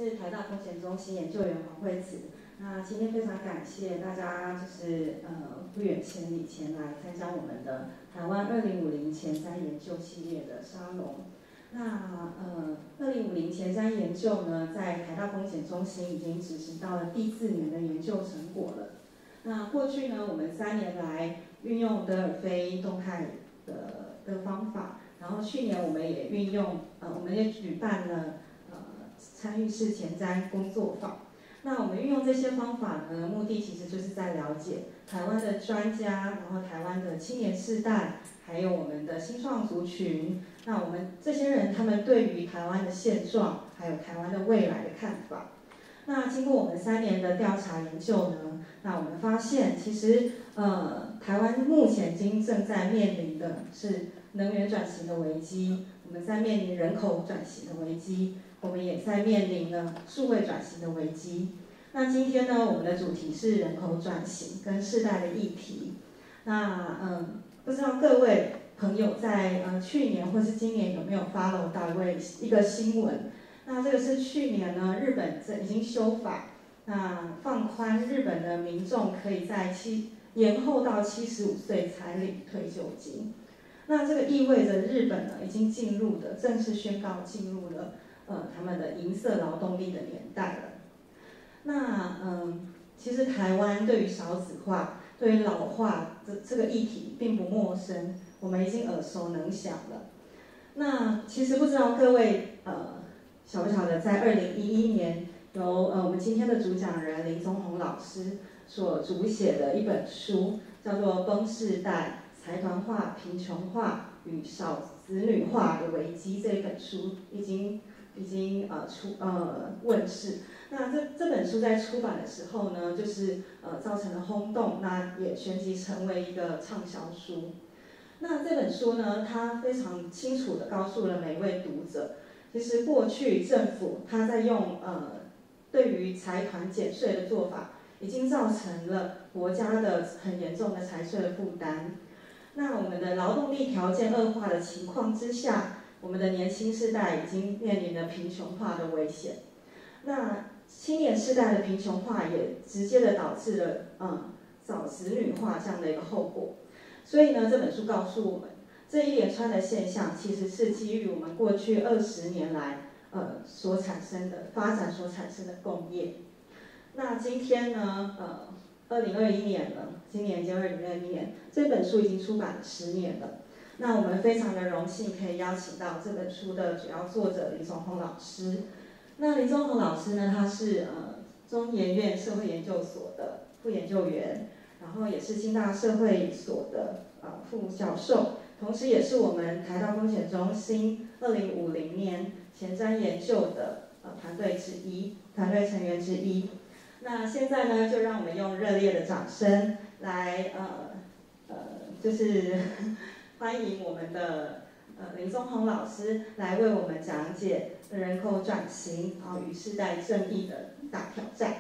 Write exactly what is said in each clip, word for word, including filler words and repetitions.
是台大风险中心研究员黄惠子。那今天非常感谢大家，就是呃不远千里前来参加我们的台湾二零五零前瞻研究系列的沙龙。那呃二零五零前瞻研究呢，在台大风险中心已经执行到了第四年的研究成果了。那过去呢，我们三年来运用德尔菲动态的的方法，然后去年我们也运用呃我们也举办了呃参与式前瞻工作坊。那我们运用这些方法呢，目的其实就是在了解台湾的专家，然后台湾的青年世代，还有我们的新创族群。那我们这些人他们对于台湾的现状，还有台湾的未来的看法。那经过我们三年的调查研究呢，那我们发现其实呃台湾目前经正在面临的是能源转型的危机，我们在面临人口转型的危机，我们也在面临了数位转型的危机。那今天呢，我们的主题是人口转型跟世代的议题。那嗯，不知道各位朋友在呃去年或是今年有没有 follow 到一位一个新闻？那这个是去年呢，日本已经修法，那放宽日本的民众可以在七延后到七十五岁才领退休金。那这个意味着日本呢，已经进入的正式宣告进入了呃他们的银色劳动力的年代了。那嗯，其实台湾对于少子化、对于老化这这个议题并不陌生，我们已经耳熟能详了。那其实不知道各位呃晓不晓得，在二零一一年由呃我们今天的主讲人林宗宏老师所主写的一本书，叫做《崩世代：财团化、贫穷化与少子女化的危机》这一本书已经已经呃出呃问世。那这这本书在出版的时候呢，就是呃造成了轰动，那也旋即成为一个畅销书。那这本书呢，它非常清楚地告诉了每位读者，其实过去政府它在用呃对于财团减税的做法，已经造成了国家的很严重的财税的负担。那我们的劳动力条件恶化的情况之下，我们的年轻世代已经面临了贫穷化的危险。那青年世代的贫穷化也直接的导致了嗯早子女化这样的一个后果。所以呢，这本书告诉我们，这一连串的现象其实是基于我们过去二十年来呃所产生的发展所产生的共业。那今天呢，呃，二零二一年了，今年已经二零二一年，这本书已经出版了十年了。那我们非常的荣幸可以邀请到这本书的主要作者林宗宏老师。那林宗宏老师呢，他是呃中研院社会研究所的副研究员，然后也是清大社会所的呃副教授，同时也是我们台大风险中心二零五零年前瞻研究的呃团队之一，团队成员之一。那现在呢，就让我们用热烈的掌声来呃呃，就是欢迎我们的呃林宗宏老师来为我们讲解人口转型啊与世代正义的大挑战。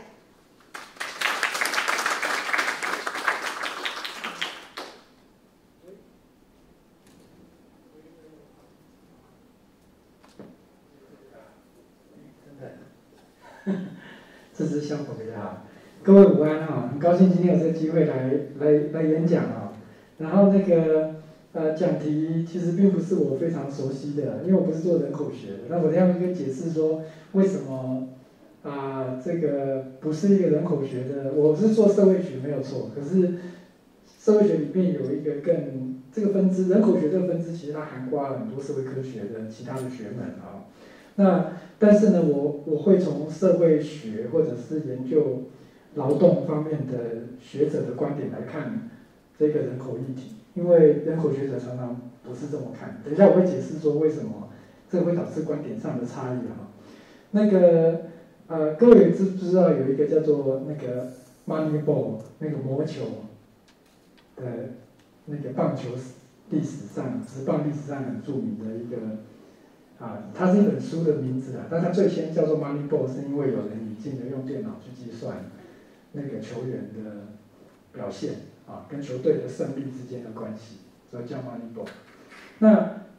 这支效果比较好。各位午安啊，很高兴今天有这个机会来来来演讲啊。然后那个呃讲题其实并不是我非常熟悉的，因为我不是做人口学的。那我要跟解释说为什么啊、呃、这个不是一个人口学的，我是做社会学没有错，可是社会学里面有一个更这个分支，人口学这个分支其实它涵盖了很多社会科学的其他的学门啊。那但是呢，我我会从社会学或者是研究劳动方面的学者的观点来看这个人口议题，因为人口学者常常不是这么看。等一下我会解释说为什么这个会导致观点上的差异哈。那个呃，各位知不知道有一个叫做那个 Moneyball 那个魔球的那个棒球历史上，职棒历史上很著名的一个。啊，它是一本书的名字啊，但它最先叫做 Moneyball， 是因为有人引进了用电脑去计算那个球员的表现啊，跟球队的胜利之间的关系，所以叫 Moneyball。那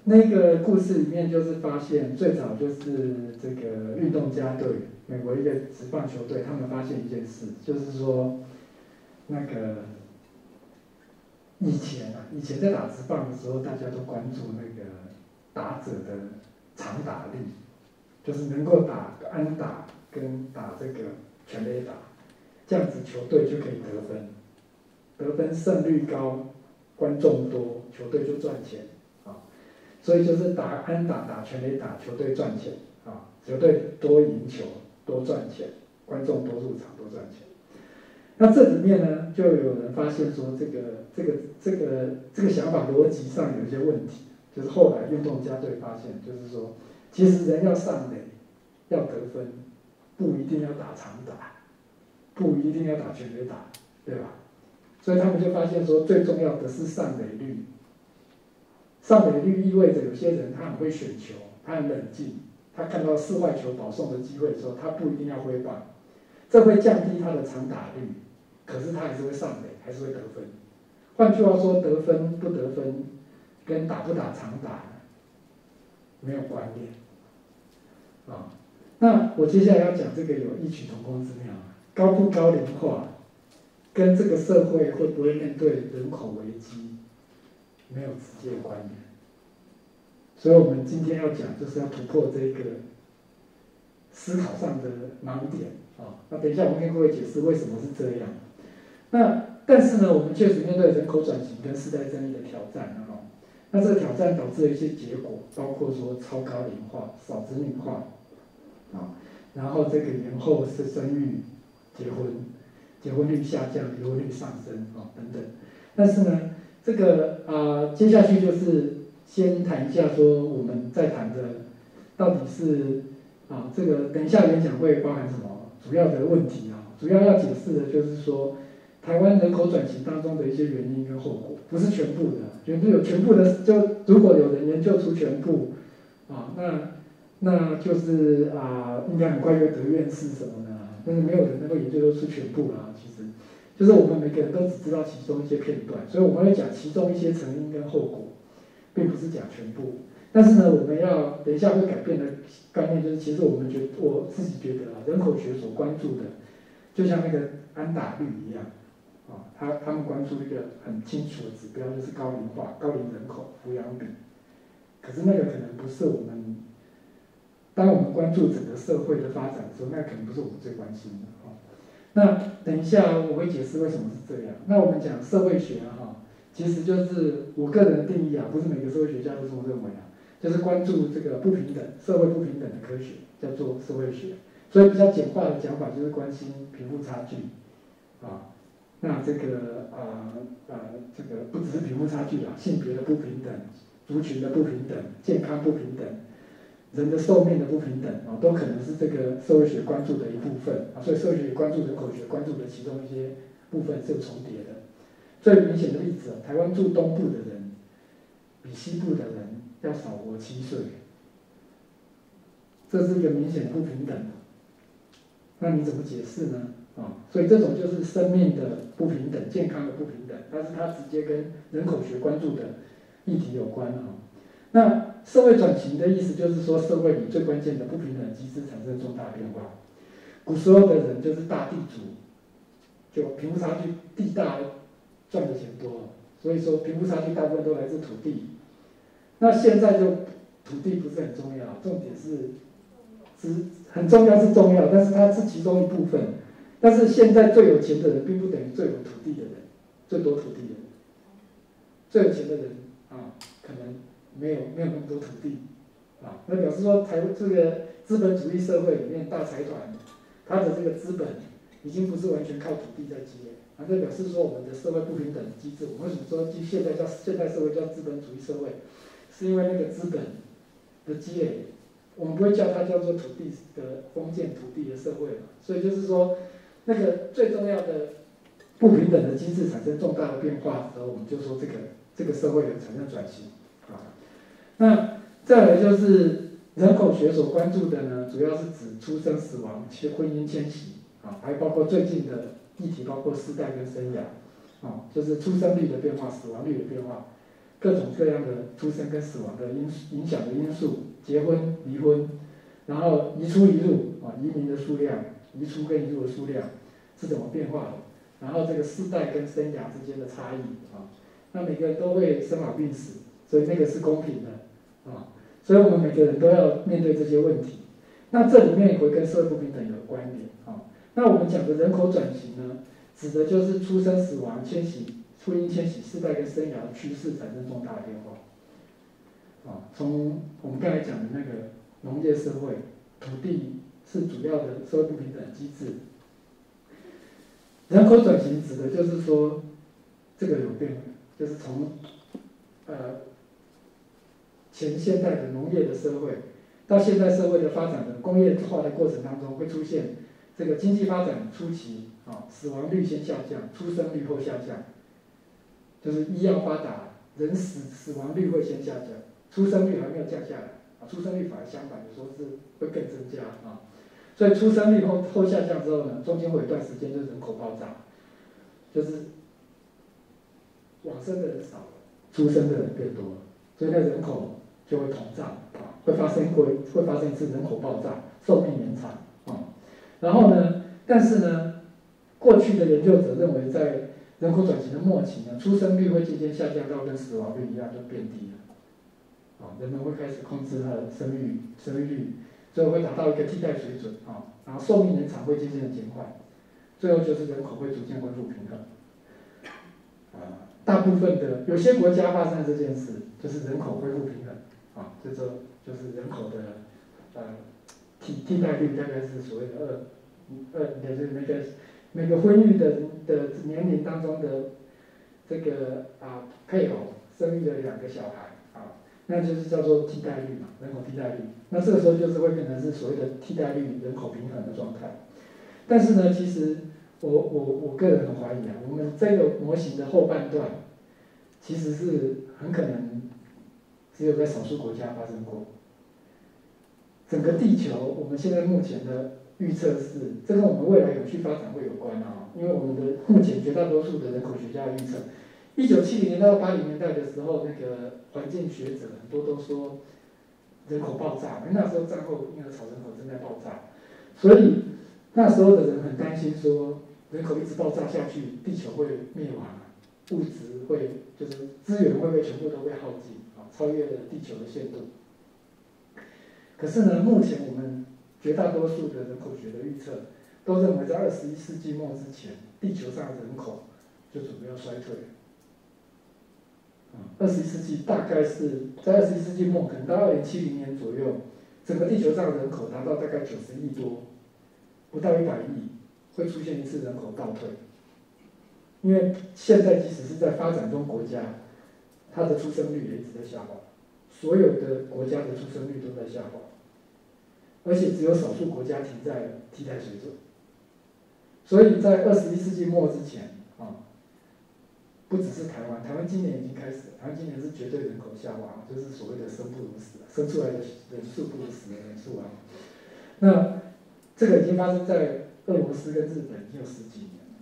那个故事里面就是发现，最早就是这个运动家队，美国一个职棒球队，他们发现一件事，就是说，那个以前啊，以前在打职棒的时候，大家都关注那个打者的长打力，就是能够打安打跟打这个全垒打，这样子球队就可以得分，得分胜率高，观众多，球队就赚钱啊。所以就是打安打、打全垒打，球队赚钱啊，球队多赢球，多赚钱，观众多入场，多赚钱。那这里面呢，就有人发现说，这个这个这个这个想法逻辑上有一些问题，就是后来运动家队发现，就是说，其实人要上垒，要得分，不一定要打长打，不一定要打全垒打，对吧？所以他们就发现说，最重要的是上垒率。上垒率意味着有些人他很会选球，他很冷静，他看到四坏球保送的机会的时候，他不一定要挥棒，这会降低他的长打率，可是他还是会上垒，还是会得分。换句话说，得分不得分跟打不打长打没有关联啊。那我接下来要讲这个有异曲同工之妙，高不高龄化跟这个社会会不会面对人口危机没有直接关联，所以我们今天要讲就是要突破这个思考上的盲点啊。那等一下我们跟各位解释为什么是这样。那但是呢，我们确实面对人口转型跟世代正义的挑战啊。那这个挑战导致了一些结果，包括说超高龄化、少子女化啊，然后这个延后是生育、结婚、结婚率下降、离婚率上升啊等等。但是呢，这个啊、呃，接下去就是先谈一下说我们在谈的到底是啊，这个等一下演讲会包含什么主要的问题啊？主要要解释的就是说，台湾人口转型当中的一些原因跟后果，不是全部的，全部有全部的，就如果有人研究出全部啊，那那就是啊，应该很快就得院士什么的，但是没有人能够研究出全部啦，其实。就是我们每个人都只知道其中一些片段，所以我们会讲其中一些成因跟后果，并不是讲全部。但是呢，我们要等一下会改变的概念就是，其实我们觉我自己觉得啊，人口学所关注的，就像那个安打率一样，啊，他他们关注一个很清楚的指标，就是高龄化、高龄人口抚养比。可是那个可能不是我们，当我们关注整个社会的发展的时候，那可能不是我们最关心的啊。那等一下我会解释为什么是这样。那我们讲社会学啊，哈，其实就是我个人的定义啊，不是每个社会学家都这么认为啊，就是关注这个不平等、社会不平等的科学，叫做社会学。所以比较简化的讲法就是关心贫富差距，啊，那这个啊啊这个不只是贫富差距啊，性别的不平等、族群的不平等、健康不平等。人的寿命的不平等啊，都可能是这个社会学关注的一部分啊，所以社会学关注人口学关注的其中一些部分是有重叠的。最明显的例子，台湾住东部的人比西部的人要少活七岁，这是一个明显的不平等。那你怎么解释呢？啊，所以这种就是生命的不平等、健康的不平等，但是它直接跟人口学关注的议题有关啊。那社会转型的意思就是说，社会里最关键的不平等机制产生重大变化。古时候的人就是大地主，就贫富差距，地大赚的钱多，所以说贫富差距大部分都来自土地。那现在就土地不是很重要，重点是是很重要是重要，但是它是其中一部分。但是现在最有钱的人并不等于最有土地的人，最多土地的人，最有钱的人啊，可能没有没有那么多土地，啊，那表示说台这个资本主义社会里面大财团，它的这个资本已经不是完全靠土地在积累，啊，这表示说我们的社会不平等的机制，我们为什么说现在叫现代社会叫资本主义社会，是因为那个资本的积累，我们不会叫它叫做土地的封建土地的社会嘛，所以就是说那个最重要的不平等的机制产生重大的变化的时候，我们就说这个这个社会有产生转型。那再来就是人口学所关注的呢，主要是指出生、死亡、婚姻、迁徙啊，还包括最近的议题，包括世代跟生涯啊，就是出生率的变化、死亡率的变化， 各种各样的出生跟死亡的因影响的因素，结婚、离婚，然后移出移入啊，移民的数量，移出跟移入的数量是怎么变化的，然后这个世代跟生涯之间的差异啊，那每个人都会生老病死，所以那个是公平的啊，所以我们每个人都要面对这些问题。那这里面也会跟社会不平等有关联啊。那我们讲的人口转型呢，指的就是出生、死亡、迁徙、婚姻迁徙、世代跟生涯的趋势产生重大变化。啊，从我们刚才讲的那个农业社会，土地是主要的社会不平等机制。人口转型指的就是说，这个有变，就是从呃前现代的农业的社会，到现代社会的发展的工业化的过程当中，会出现这个经济发展初期啊，死亡率先下降，出生率后下降，就是医药发达，人死死亡率会先下降，出生率还没有降下来啊，出生率反而相反，有时候是会更增加啊。所以出生率后后下降之后呢，中间会有一段时间就是人口爆炸，就是往生的人少了，出生的人变多了，所以那人口就会膨胀啊，会发生会会发生一次人口爆炸，寿命延长啊。然后呢，但是呢，过去的研究者认为，在人口转型的末期呢，出生率会渐渐下降到跟死亡率一样，就变低了啊，人们会开始控制他的生育生育率。最后会达到一个替代水准啊，然后寿命延长会渐渐的减缓，最后就是人口会逐渐恢复平衡。啊，大部分的有些国家发生了这件事，就是人口恢复平衡啊，这就就是人口的呃替替代率大概是所谓的二二，就是那个每个婚育的的年龄当中的这个啊配偶生育了两个小孩啊。那就是叫做替代率嘛，人口替代率。那这个时候就是会变成是所谓的替代率人口平衡的状态。但是呢，其实我我我个人很怀疑啊，我们这个模型的后半段，其实是很可能只有在少数国家发生过。整个地球，我们现在目前的预测是，这跟我们未来永续发展会有关啊，因为我们的目前绝大多数的人口学家预测。一九七零年到八零年代的时候，那个环境学者很多都说人口爆炸，因为那时候战后婴儿潮人口正在爆炸，所以那时候的人很担心说，人口一直爆炸下去，地球会灭亡，物质会就是资源会不会全部都被耗尽啊，超越了地球的限度。可是呢，目前我们绝大多数的人口学的预测都认为，在二十一世纪末之前，地球上的人口就准备要衰退了。二十一世纪大概是在二十一世纪末，可能到二零七零年左右，整个地球上的人口达到大概九十亿多，不到一百亿，会出现一次人口倒退。因为现在即使是在发展中国家，它的出生率也一直在下滑，所有的国家的出生率都在下滑，而且只有少数国家停在替代水准。所以在二十一世纪末之前啊。不只是台湾，台湾今年已经开始了，台湾今年是绝对人口下滑，就是所谓的生不如死，生出来的人数不如死的人数啊。那这个已经发生在俄罗斯跟日本已经有十几年了，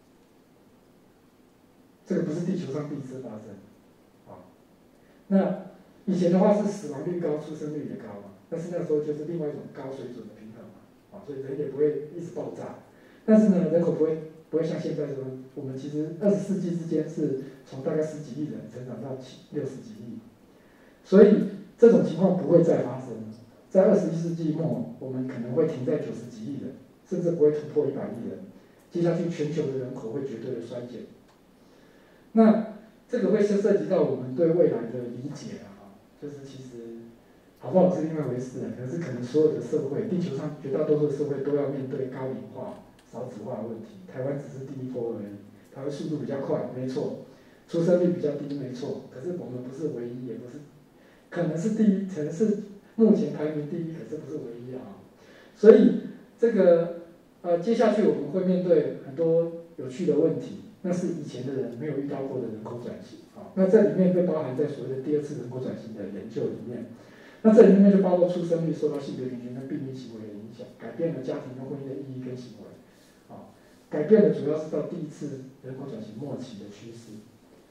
这个不是地球上第一次发生啊。那以前的话是死亡率高，出生率也高嘛，但是那时候就是另外一种高水准的平衡嘛，啊，所以人也不会一直爆炸，但是呢，人口不会。不会像现在说，我们其实二十世纪之间是从大概十几亿人成长到七六十几亿，所以这种情况不会再发生。在二十一世纪末，我们可能会停在九十几亿人，甚至不会突破一百亿人。接下去全球的人口会绝对的衰减。那这个会是涉及到我们对未来的理解啊，就是其实好不好是另外一回事，可是可能所有的社会，地球上绝大多数的社会都要面对高龄化。少子化的问题，台湾只是第一波而已。台湾速度比较快，没错，出生率比较低，没错。可是我们不是唯一，也不是，可能是第一，可能是目前排名第一，可是不是唯一啊。所以这个呃，接下去我们会面对很多有趣的问题，那是以前的人没有遇到过的人口转型啊。那这里面被包含在所谓的第二次人口转型的研究里面。那这里面就包括出生率受到性别平权跟病例行为的影响，改变了家庭跟婚姻的意义跟行为。改变的主要是到第一次人口转型末期的趋势，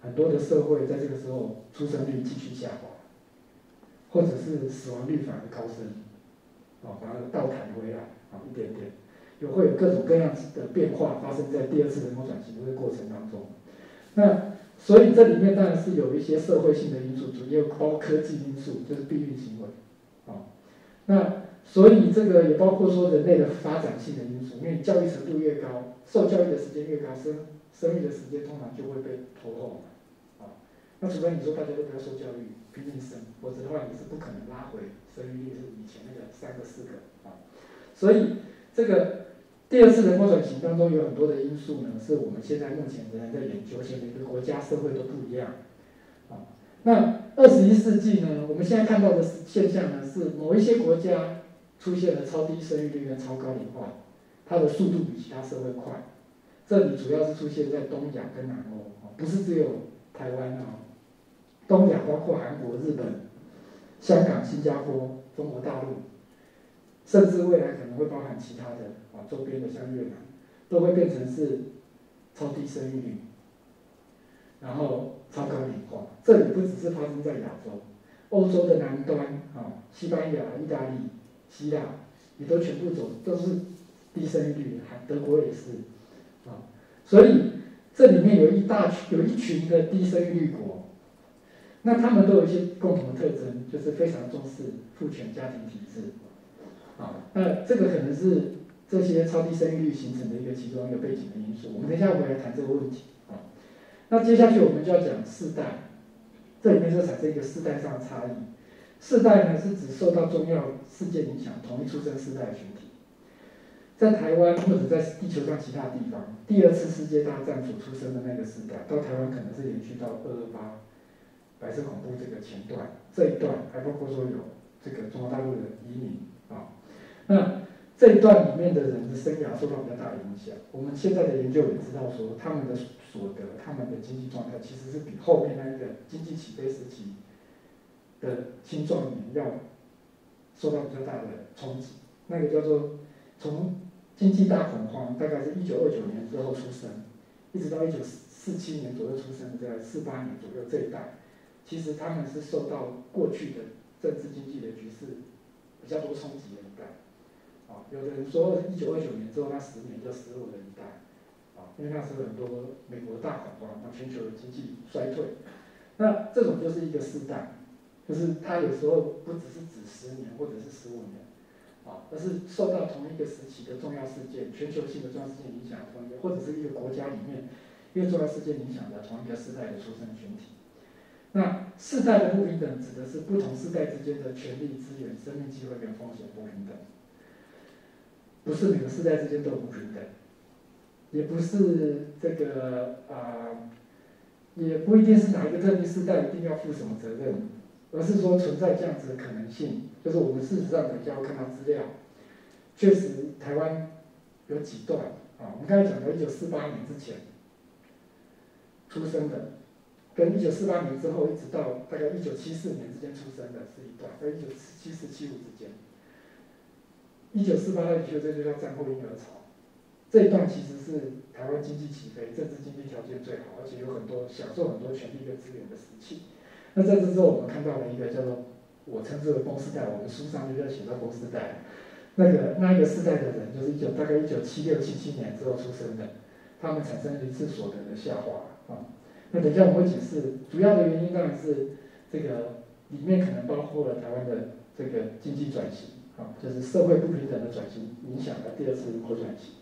很多的社会在这个时候出生率继续下滑，或者是死亡率反而高升，啊，把它倒弹回来，啊，一点点，有会有各种各样的变化发生在第二次人口转型的这个过程当中。那所以这里面当然是有一些社会性的因素，主要包括科技因素，就是避孕行为，啊，那所以这个也包括说人类的发展性的因素，因为教育程度越高，受教育的时间越高，生生育的时间通常就会被拖后嘛，啊，那除非你说大家都不要受教育，拼命生，否则的话你是不可能拉回生育率是以前那个三个四个啊，所以这个第二次人口转型当中有很多的因素呢，是我们现在目前仍然在研究，而且每个国家社会都不一样，啊，那二十一世纪呢，我们现在看到的现象呢，是某一些国家出现了超低生育率跟超高龄化，它的速度比其他社会快。这里主要是出现在东亚跟南欧，不是只有台湾啊，东亚包括韩国、日本、香港、新加坡、中国大陆，甚至未来可能会包含其他的啊周边的像越南，都会变成是超低生育率，然后超高龄化。这里不只是发生在亚洲，欧洲的南端啊，西班牙、意大利、希腊也都全部走都是低生育率，还德国也是啊，所以这里面有一大群有一群的低生育率国，那他们都有一些共同的特征，就是非常重视父权家庭体制啊，那这个可能是这些超低生育率形成的一个其中一个背景的因素。我们等一下回来谈这个问题啊。那接下去我们就要讲世代，这里面就产生一个世代上的差异。世代呢是指受到重要事件影响同一出生世代的群体，在台湾或者在地球上其他地方，第二次世界大战所出生的那个世代，到台湾可能是延续到二二八白色恐怖这个前段，这一段还包括说有这个中国大陆的移民啊，那这一段里面的人的生涯受到比较大的影响。我们现在的研究也知道说，他们的所得、他们的经济状态其实是比后面那一个经济起飞时期的青壮年要受到比较大的冲击。那个叫做从经济大恐慌，大概是一九二九年之后出生，一直到一九四七年左右出生的，在四八年左右这一代，其实他们是受到过去的政治经济的局势比较多冲击的一代。啊，有的人说一九二九年之后那十年叫失落的一代，啊，因为那时候很多美国大恐慌，那全球的经济衰退，那这种就是一个世代，就是它有时候不只是指十年或者是十五年，啊，而是受到同一个时期的重要事件、全球性的重要事件影响同一个，或者是一个国家里面因为重要事件影响的同一个世代的出生群体。那世代的不平等指的是不同世代之间的权利、资源、生命机会跟风险不平等。不是每个世代之间都有不平等，也不是这个啊、呃，也不一定是哪一个特定世代一定要负什么责任，而是说存在这样子的可能性。就是我们事实上等一下会看到资料，确实台湾有几段啊，我们刚才讲的一九四八年之前出生的，跟一九四八年之后一直到大概一九七四年之间出生的是一段，在一九七四七五之间。一九四八到一九这就叫战后婴儿潮，这一段其实是台湾经济起飞、政治经济条件最好，而且有很多享受很多权利跟资源的时期。那在这之后，我们看到了一个叫做我称之为风世代，我们书上就叫写到风世代。那个那一个世代的人，就是一九大概一九七六七七年之后出生的，他们产生了一次所得的下滑啊。那等一下我们会解释，主要的原因当然是这个里面可能包括了台湾的这个经济转型。啊，就是社会不平等的转型影响了第二次人口转型。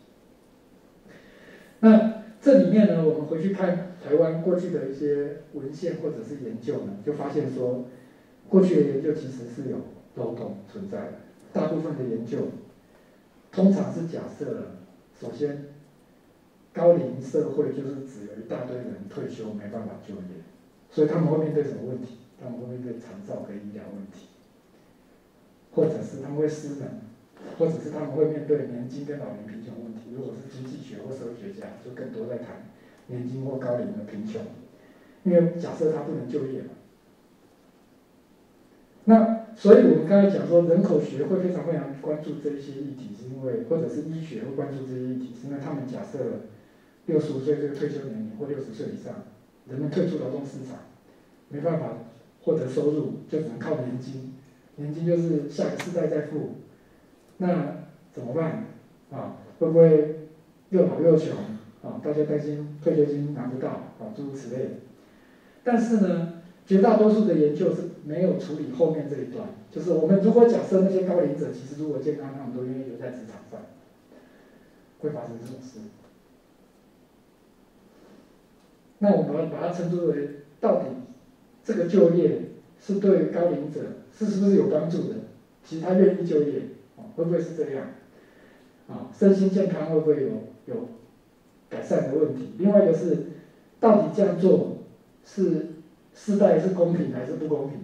那这里面呢，我们回去看台湾过去的一些文献或者是研究呢，就发现说，过去的研究其实是有漏洞存在的。大部分的研究通常是假设了，首先高龄社会就是指有一大堆人退休没办法就业，所以他们会面对什么问题？他们会面对长照跟医疗问题。或者是他们会失能，或者是他们会面对年金跟老年贫穷问题。如果是经济学或社会学家，就更多在谈年金或高龄的贫穷，因为假设他不能就业嘛。那所以我们刚才讲说，人口学会非常非常关注这一些议题，是因为或者是医学会关注这些议题，是因为他们假设了六十五岁这个退休年龄或六十岁以上人们退出劳动市场，没办法获得收入，就只能靠年金，年金就是下个世代再付，那怎么办啊？会不会又老又穷啊？大家担心退休金拿不到啊，诸如此类的。但是呢，绝大多数的研究是没有处理后面这一段，就是我们如果假设那些高龄者其实如果健康，他们都愿意留在职场上，会发生这种事。那我们把它称之为，到底这个就业是对高龄者是是不是有帮助的？其实他愿意就业，啊，会不会是这样？啊，身心健康会不会有有改善的问题？另外一个是，到底这样做是世代是公平还是不公平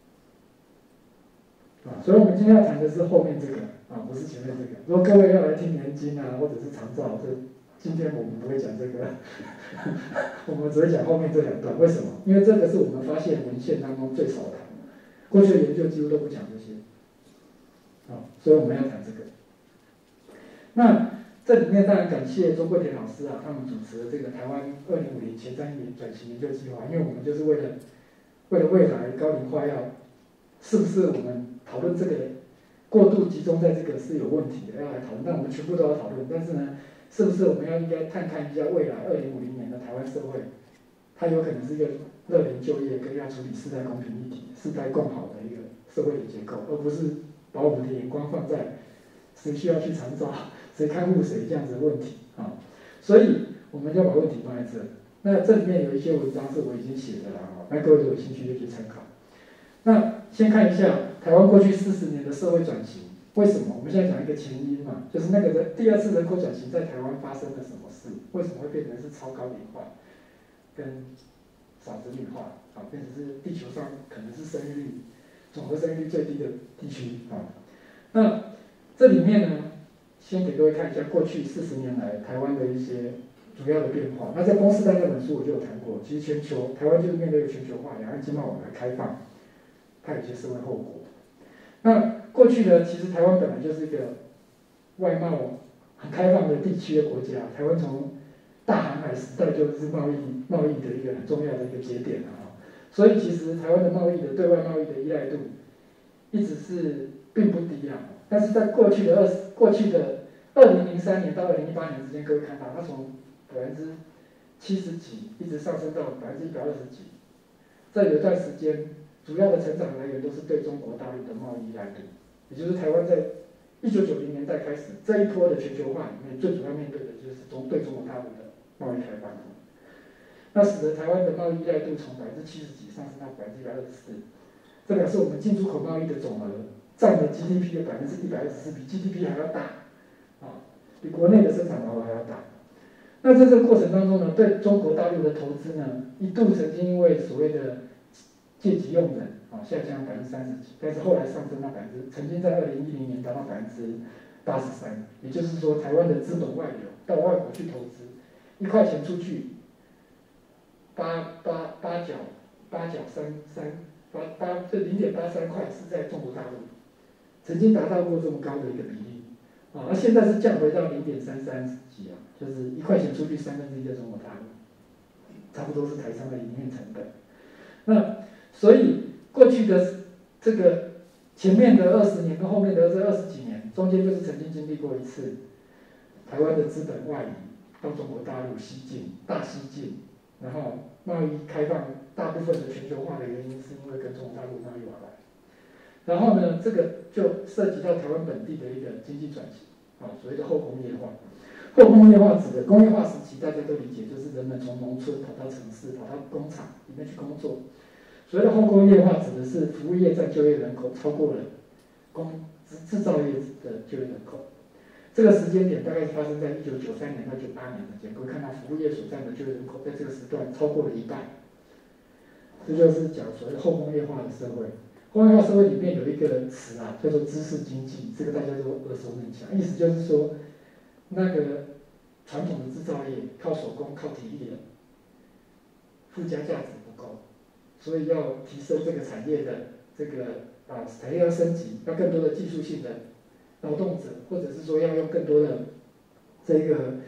的？啊，所以我们今天要谈的是后面这个啊，不是前面这个。如果各位要来听年金啊，或者是长照，这今天我们不会讲这个，我们只会讲后面这两段。为什么？因为这个是我们发现文献当中最少谈的，过去的研究几乎都不讲这些。啊，所以我们要谈这个。那这里面当然感谢周桂田老师啊，他们主持的这个台湾二零五零前瞻转型研究计划，因为我们就是为了为了未来高龄化要是不是我们讨论这个过度集中在这个是有问题的，要来讨论，但我们全部都要讨论。但是呢，是不是我们要应该探看一下未来二零五零年的台湾社会，它有可能是一个乐龄就业跟要处理世代公平议题、世代共好的一个社会的结构，而不是把我们的眼光放在谁需要去长照、谁看护谁这样子的问题啊。所以我们要把问题放在这。那这里面有一些文章是我已经写的了啊，那各位有兴趣就去参考。那先看一下台湾过去四十年的社会转型，为什么？我们现在讲一个前因嘛，就是那个人第二次人口转型在台湾发生了什么事？为什么会变成是超高龄化跟少子女化啊？变成是地球上可能是生育率总和生育率最低的地区啊。那这里面呢，先给各位看一下过去四十年来台湾的一些主要的变化。那在《公司代》那本书我就有谈过，其实全球台湾就是面对全球化、两岸经贸往来开放，它有一些社会后果。那过去呢，其实台湾本来就是一个外贸很开放的地区的国家，台湾从大航海时代就是贸易贸易的一个很重要的一个节点了啊。所以其实台湾的贸易的对外贸易的依赖度一直是并不低啊。但是在过去的二过去的二零零三年到二零一八年之间，各位看到它从百分之七十几一直上升到百分之一百二十几，这有一段时间主要的成长来源都是对中国大陆的贸易依赖度，也就是台湾在一九九零年代开始这一波的全球化里面，最主要面对的就是中对中国大陆的贸易开放，那使得台湾的贸易依赖度从百分之七十几上升到百分之一百二十四，这表示我们进出口贸易的总额占了 G D P 的百分之一百二十四，比 G D P 还要大，啊，比国内的生产毛额还要大。那在这个过程当中呢，对中国大陆的投资呢，一度曾经因为所谓的借机用人啊下降百分之三十几，但是后来上升到百分之，曾经在二零一零年达到百分之八十三，也就是说，台湾的资本外流到外国去投资，一块钱出去，八八八角八角三三八八这零点八三块是在中国大陆，曾经达到过这么高的一个比例，啊，那现在是降回到零点三三几啊，就是一块钱出去三分之一在中国大陆，差不多是台商的营运成本。那所以过去的这个前面的二十年跟后面的这二十几年，中间就是曾经经历过一次台湾的资本外移到中国大陆西进，大西进，然后贸易开放，大部分的全球化的原因是因为跟中国大陆贸易往来。然后呢，这个就涉及到台湾本地的一个经济转型，啊，所谓的后工业化。后工业化指的工业化时期，大家都理解就是人们从农村跑到城市，跑到工厂里面去工作。所谓的后工业化指的是服务业占就业人口超过了工制制造业的就业人口。这个时间点大概是发生在一九九三年到九八年之间，各位看到服务业所占的就业人口在这个时段超过了一半。这就是讲所谓的后工业化的社会。后工业化社会里面有一个词啊，叫做知识经济，这个大家都耳熟能详，意思就是说，那个传统的制造业靠手工、靠体力的，附加价值不够，所以要提升这个产业的这个啊产业要升级，要更多的技术性的劳动者，或者是说要用更多的这个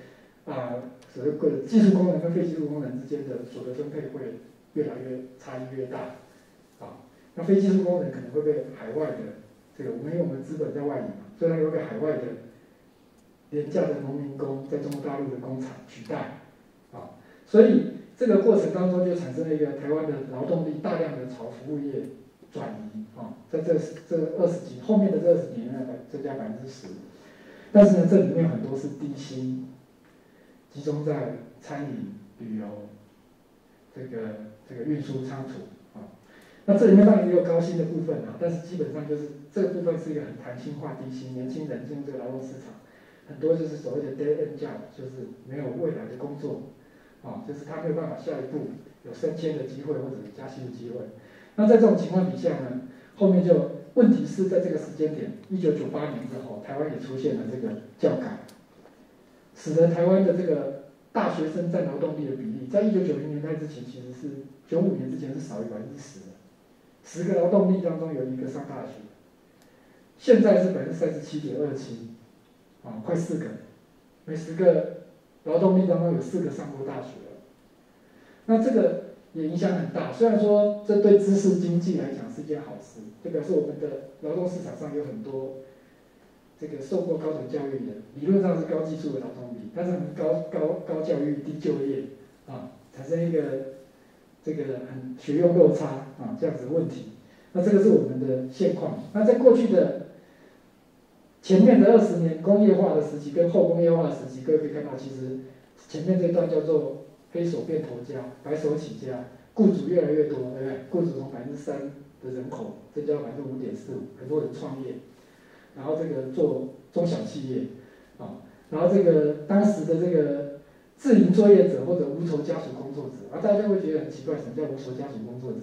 啊，所谓的技术工人跟非技术工人之间的所得分配会越来越差异越大，啊，那非技术工人可能会被海外的这个，我们因为我们资本在外移嘛，所以它会被海外的廉价的农民工在中国大陆的工厂取代，啊，所以这个过程当中就产生了一个台湾的劳动力大量的朝服务业转移，啊，在这这二十几后面的这二十年呢，增加百分之十，但是呢，这里面很多是低薪，集中在餐饮、旅游、这个这个运输、仓储啊。那这里面当然也有高薪的部分啊，但是基本上就是这个部分是一个很弹性化低薪，年轻人进入这个劳动市场，很多就是所谓的 dead end job， 就是没有未来的工作啊，就是他没有办法下一步有升迁的机会或者加薪的机会。那在这种情况底下呢，后面就问题是在这个时间点，一九九八年之后，台湾也出现了这个教改。使得台湾的这个大学生占劳动力的比例，在一九九零年代之前，其实是九五年之前是少于百分之十的，十个劳动力当中有一个上大学，现在是百分之三十七点二七，啊，快四个，每十个劳动力当中有四个上过大学了。那这个也影响很大，虽然说这对知识经济来讲是一件好事，就表示我们的劳动市场上有很多。这个受过高等教育的，理论上是高技术的劳动力，但是我们高高高教育低就业啊，产生一个这个很学用落差啊这样子的问题。那这个是我们的现况。那在过去的前面的二十年工业化的时期跟后工业化的时期，各位可以看到，其实前面这段叫做黑手变头家，白手起家，雇主越来越多，对不对？雇主从百分之三的人口增加到百分之五点四五，很多人创业。然后这个做中小企业，啊，然后这个当时的这个自营作业者或者无酬家属工作者，啊，大家会觉得很奇怪，什么叫无酬家属工作者？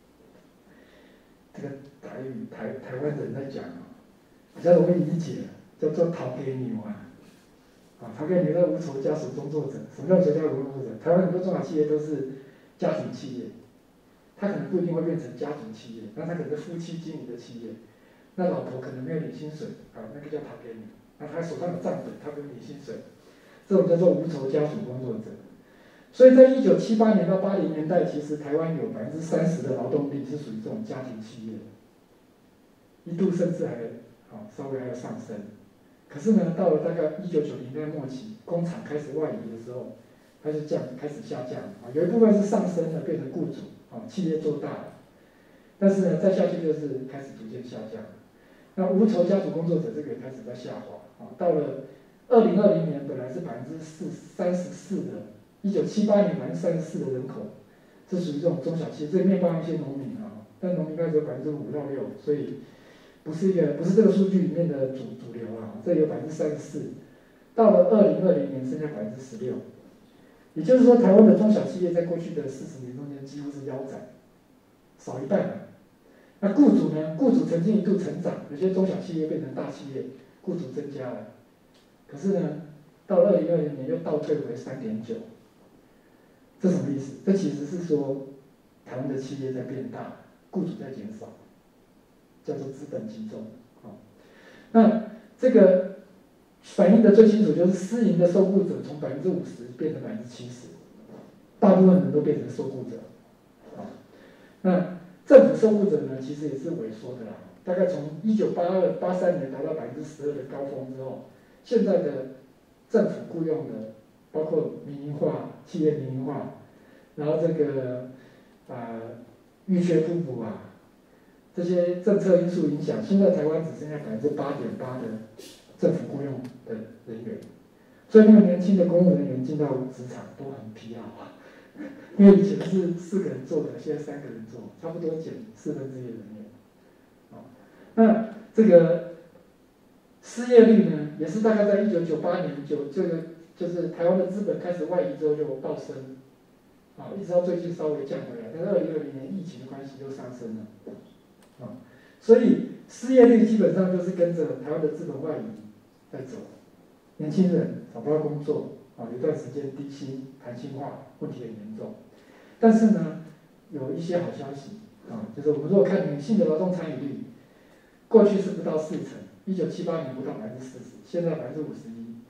这个台语台台湾人在讲啊，比较容易理解，叫做讨给牛啊，啊，讨给牛叫无酬家属工作者。什么叫无酬家属工作者？台湾很多中小企业都是家庭企业，他可能不一定会变成家族企业，但他可能是夫妻经营的企业。那老婆可能没有领薪水，啊，那个叫讨给你。那他手上有账本，他不用领薪水，这种叫做无酬家属工作者。所以在一九七八年到八零年代，其实台湾有百分之三十的劳动力是属于这种家庭企业的，一度甚至还啊稍微还有上升。可是呢，到了大概一九九零年代末期，工厂开始外移的时候，它就降开始下降啊，有一部分是上升的，变成雇主啊，企业做大了。但是呢，再下去就是开始逐渐下降。那无酬家属工作者这个也开始在下滑啊，到了二零二零年，本来是百分之四三十四的，一九七八年百分之三十四的人口是属于这种中小企业，这里面包含一些农民啊，但农民大概只有百分之五到六，所以不是一个不是这个数据里面的主主流啊，这里有百分之三十四，到了二零二零年剩下百分之十六，也就是说，台湾的中小企业在过去的四十年中间几乎是腰斩，少一半了。那雇主呢？雇主曾经一度成长，有些中小企业变成大企业，雇主增加了。可是呢，到二零二零年又倒退回三点九，这什么意思？这其实是说，台湾的企业在变大，雇主在减少，叫做资本集中。啊，那这个反映的最清楚，就是私营的受雇者从百分之五十变成百分之七十，大部分人都变成受雇者。啊，那政府受雇者呢，其实也是萎缩的啦。大概从一九八二、八三年达到百分之十二的高峰之后，现在的政府雇佣的，包括民营化、企业民营化，然后这个啊预缺不补啊，这些政策因素影响，现在台湾只剩下百分之八点八的政府雇佣的人员，所以那个年轻的公务人员进到职场都很疲劳啊。因为以前是四个人做的，现在三个人做，差不多减四分之一的人员。啊，那这个失业率呢，也是大概在一九九八年九这个就是台湾的资本开始外移之后就暴升，啊，一直到最近稍微降回来，但是二零二零年疫情的关系又上升了，啊，所以失业率基本上就是跟着台湾的资本外移在走，年轻人找不到工作。啊，有一段时间低薪、弹性化问题很严重，但是呢，有一些好消息啊，就是我们如果看女性的劳动参与率，过去是不到四成，一九七八年不到百分之四十，现在百分之五十一，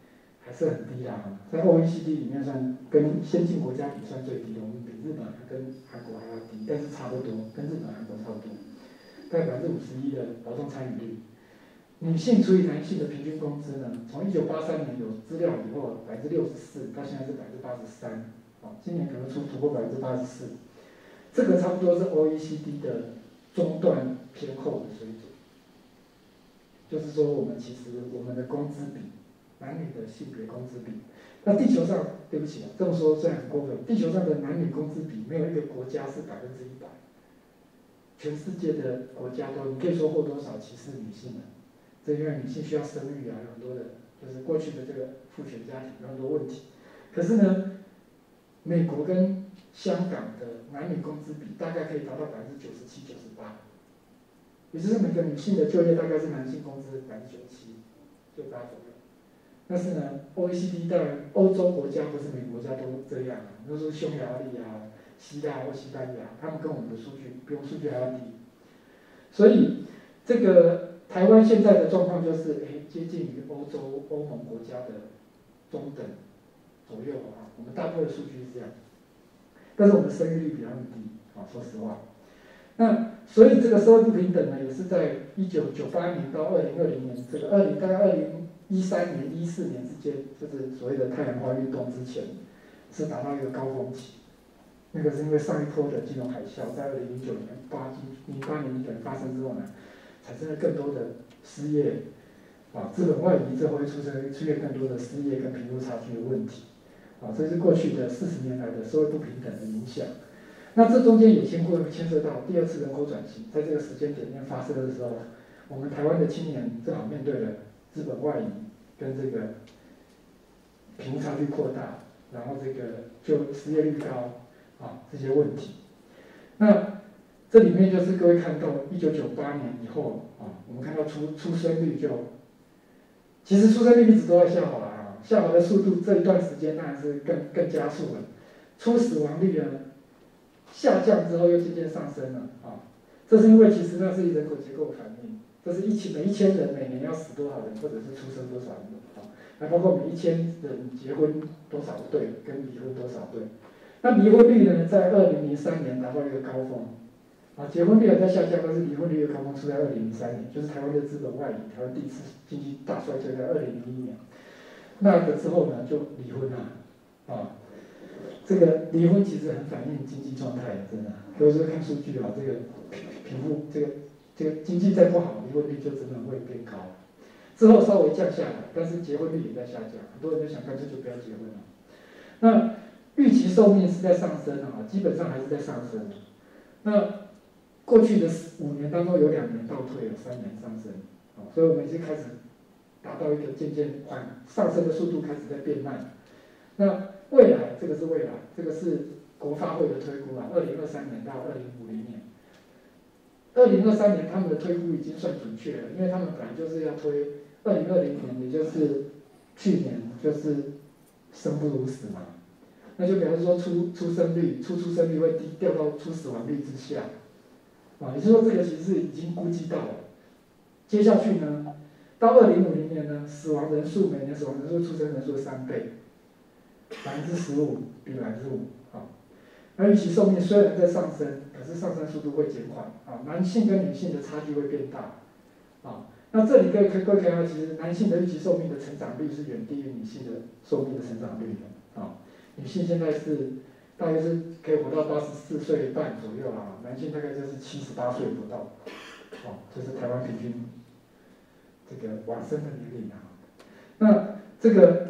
还是很低啦，在 O E C D 里面算跟先进国家比算最低的，我们比日本跟韩国还要低，但是差不多，跟日本、韩国差不多，大概百分之五十一的劳动参与率。女性除以男性的平均工资呢，从一九八三年有资料以后，百分之六十四，到现在是百分之八十三，哦，今年可能出突破百分之八十四，这个差不多是 O E C D 的中段偏后的水准。就是说，我们其实我们的工资比，男女的性别工资比，那地球上，对不起啊，这么说虽然很过分，地球上的男女工资比没有一个国家是百分之一百，全世界的国家都，你可以说或多少歧视女性的，这因为女性需要生育啊，有很多的，就是过去的这个父权家庭有很多问题。可是呢，美国跟香港的男女工资比大概可以达到百分之九十七、九十八。也就是每个女性的就业大概是男性工资百分之九十七、九十八左右。但是呢 ，O E C D 当然欧洲国家或是美国国家都这样啊，都是匈牙利啊、希腊或西班牙，他们跟我们的数据比我们数据还要低。所以这个台湾现在的状况就是，哎，接近于欧洲、欧盟国家的中等左右啊。我们大部分的数据是这样，但是我们的生育率比他们低啊，说实话。那所以这个社会不平等呢，也是在一九九八年到二零二零年，这个二零大概二零一三年、一四年之间，就是所谓的太阳花运动之前，是达到一个高峰期。那个是因为上一波的金融海啸在二零零九年、八零八年、零九年发生之后呢，产生了更多的失业，啊，资本外移之后会出生出现更多的失业跟贫富差距的问题，啊，这是过去的四十年来的社会不平等的影响。那这中间也牵会牵涉到第二次人口转型，在这个时间点面发生的时候，我们台湾的青年正好面对了资本外移跟这个贫富差距扩大，然后这个就失业率高啊这些问题。那这里面就是各位看到一九九八年以后啊，我们看到出出生率就，其实出生率一直都在下滑啊，下滑的速度这一段时间当然是更更加速了，出死亡率呢？下降之后又渐渐上升了啊，这是因为其实那是人口结构的反应，这是一千每一千人每年要死多少人，或者是出生多少人啊，还包括每一千人结婚多少对跟离婚多少对。那离婚率呢，在二零零三年达到一个高峰，啊，结婚率还在下降，但是离婚率的高峰出在二零零三年，就是台湾的资本外移，台湾第一次经济大衰退在二零零一年，那个之后呢就离婚了，啊。这个离婚其实很反映经济状态，真的。有时候看数据啊，这个贫富这个这个经济再不好，离婚率就真的会变高。之后稍微降下来，但是结婚率也在下降，很多人就想干脆就不要结婚了。那预期寿命是在上升啊，基本上还是在上升。那过去的五年当中有两年倒退了，三年上升，啊，所以我们已经开始达到一个渐渐缓上升的速度开始在变慢。那未来，这个是未来，这个是国发会的推估啊，二零二三年到二零五零年。二零二三年他们的推估已经算准确了，因为他们本来就是要推二零二零年，也就是去年，就是生不如死嘛。那就表示说出出生率、出出生率会低掉到出死亡率之下，啊，也就是说这个其实是已经估计到了。接下去呢，到二零五零年呢，死亡人数每年死亡人数出生人数的三倍。百分之十五比百分之五啊，那预期寿命虽然在上升，可是上升速度会减缓啊，男性跟女性的差距会变大啊。那这里各位可以各位看到，其实男性的预期寿命的成长率是远低于女性的寿命的成长率的啊。女性现在是大约是可以活到八十四岁半左右啊，男性大概就是七十八岁不到，啊，这是台湾平均这个往生的年龄啊。那这个。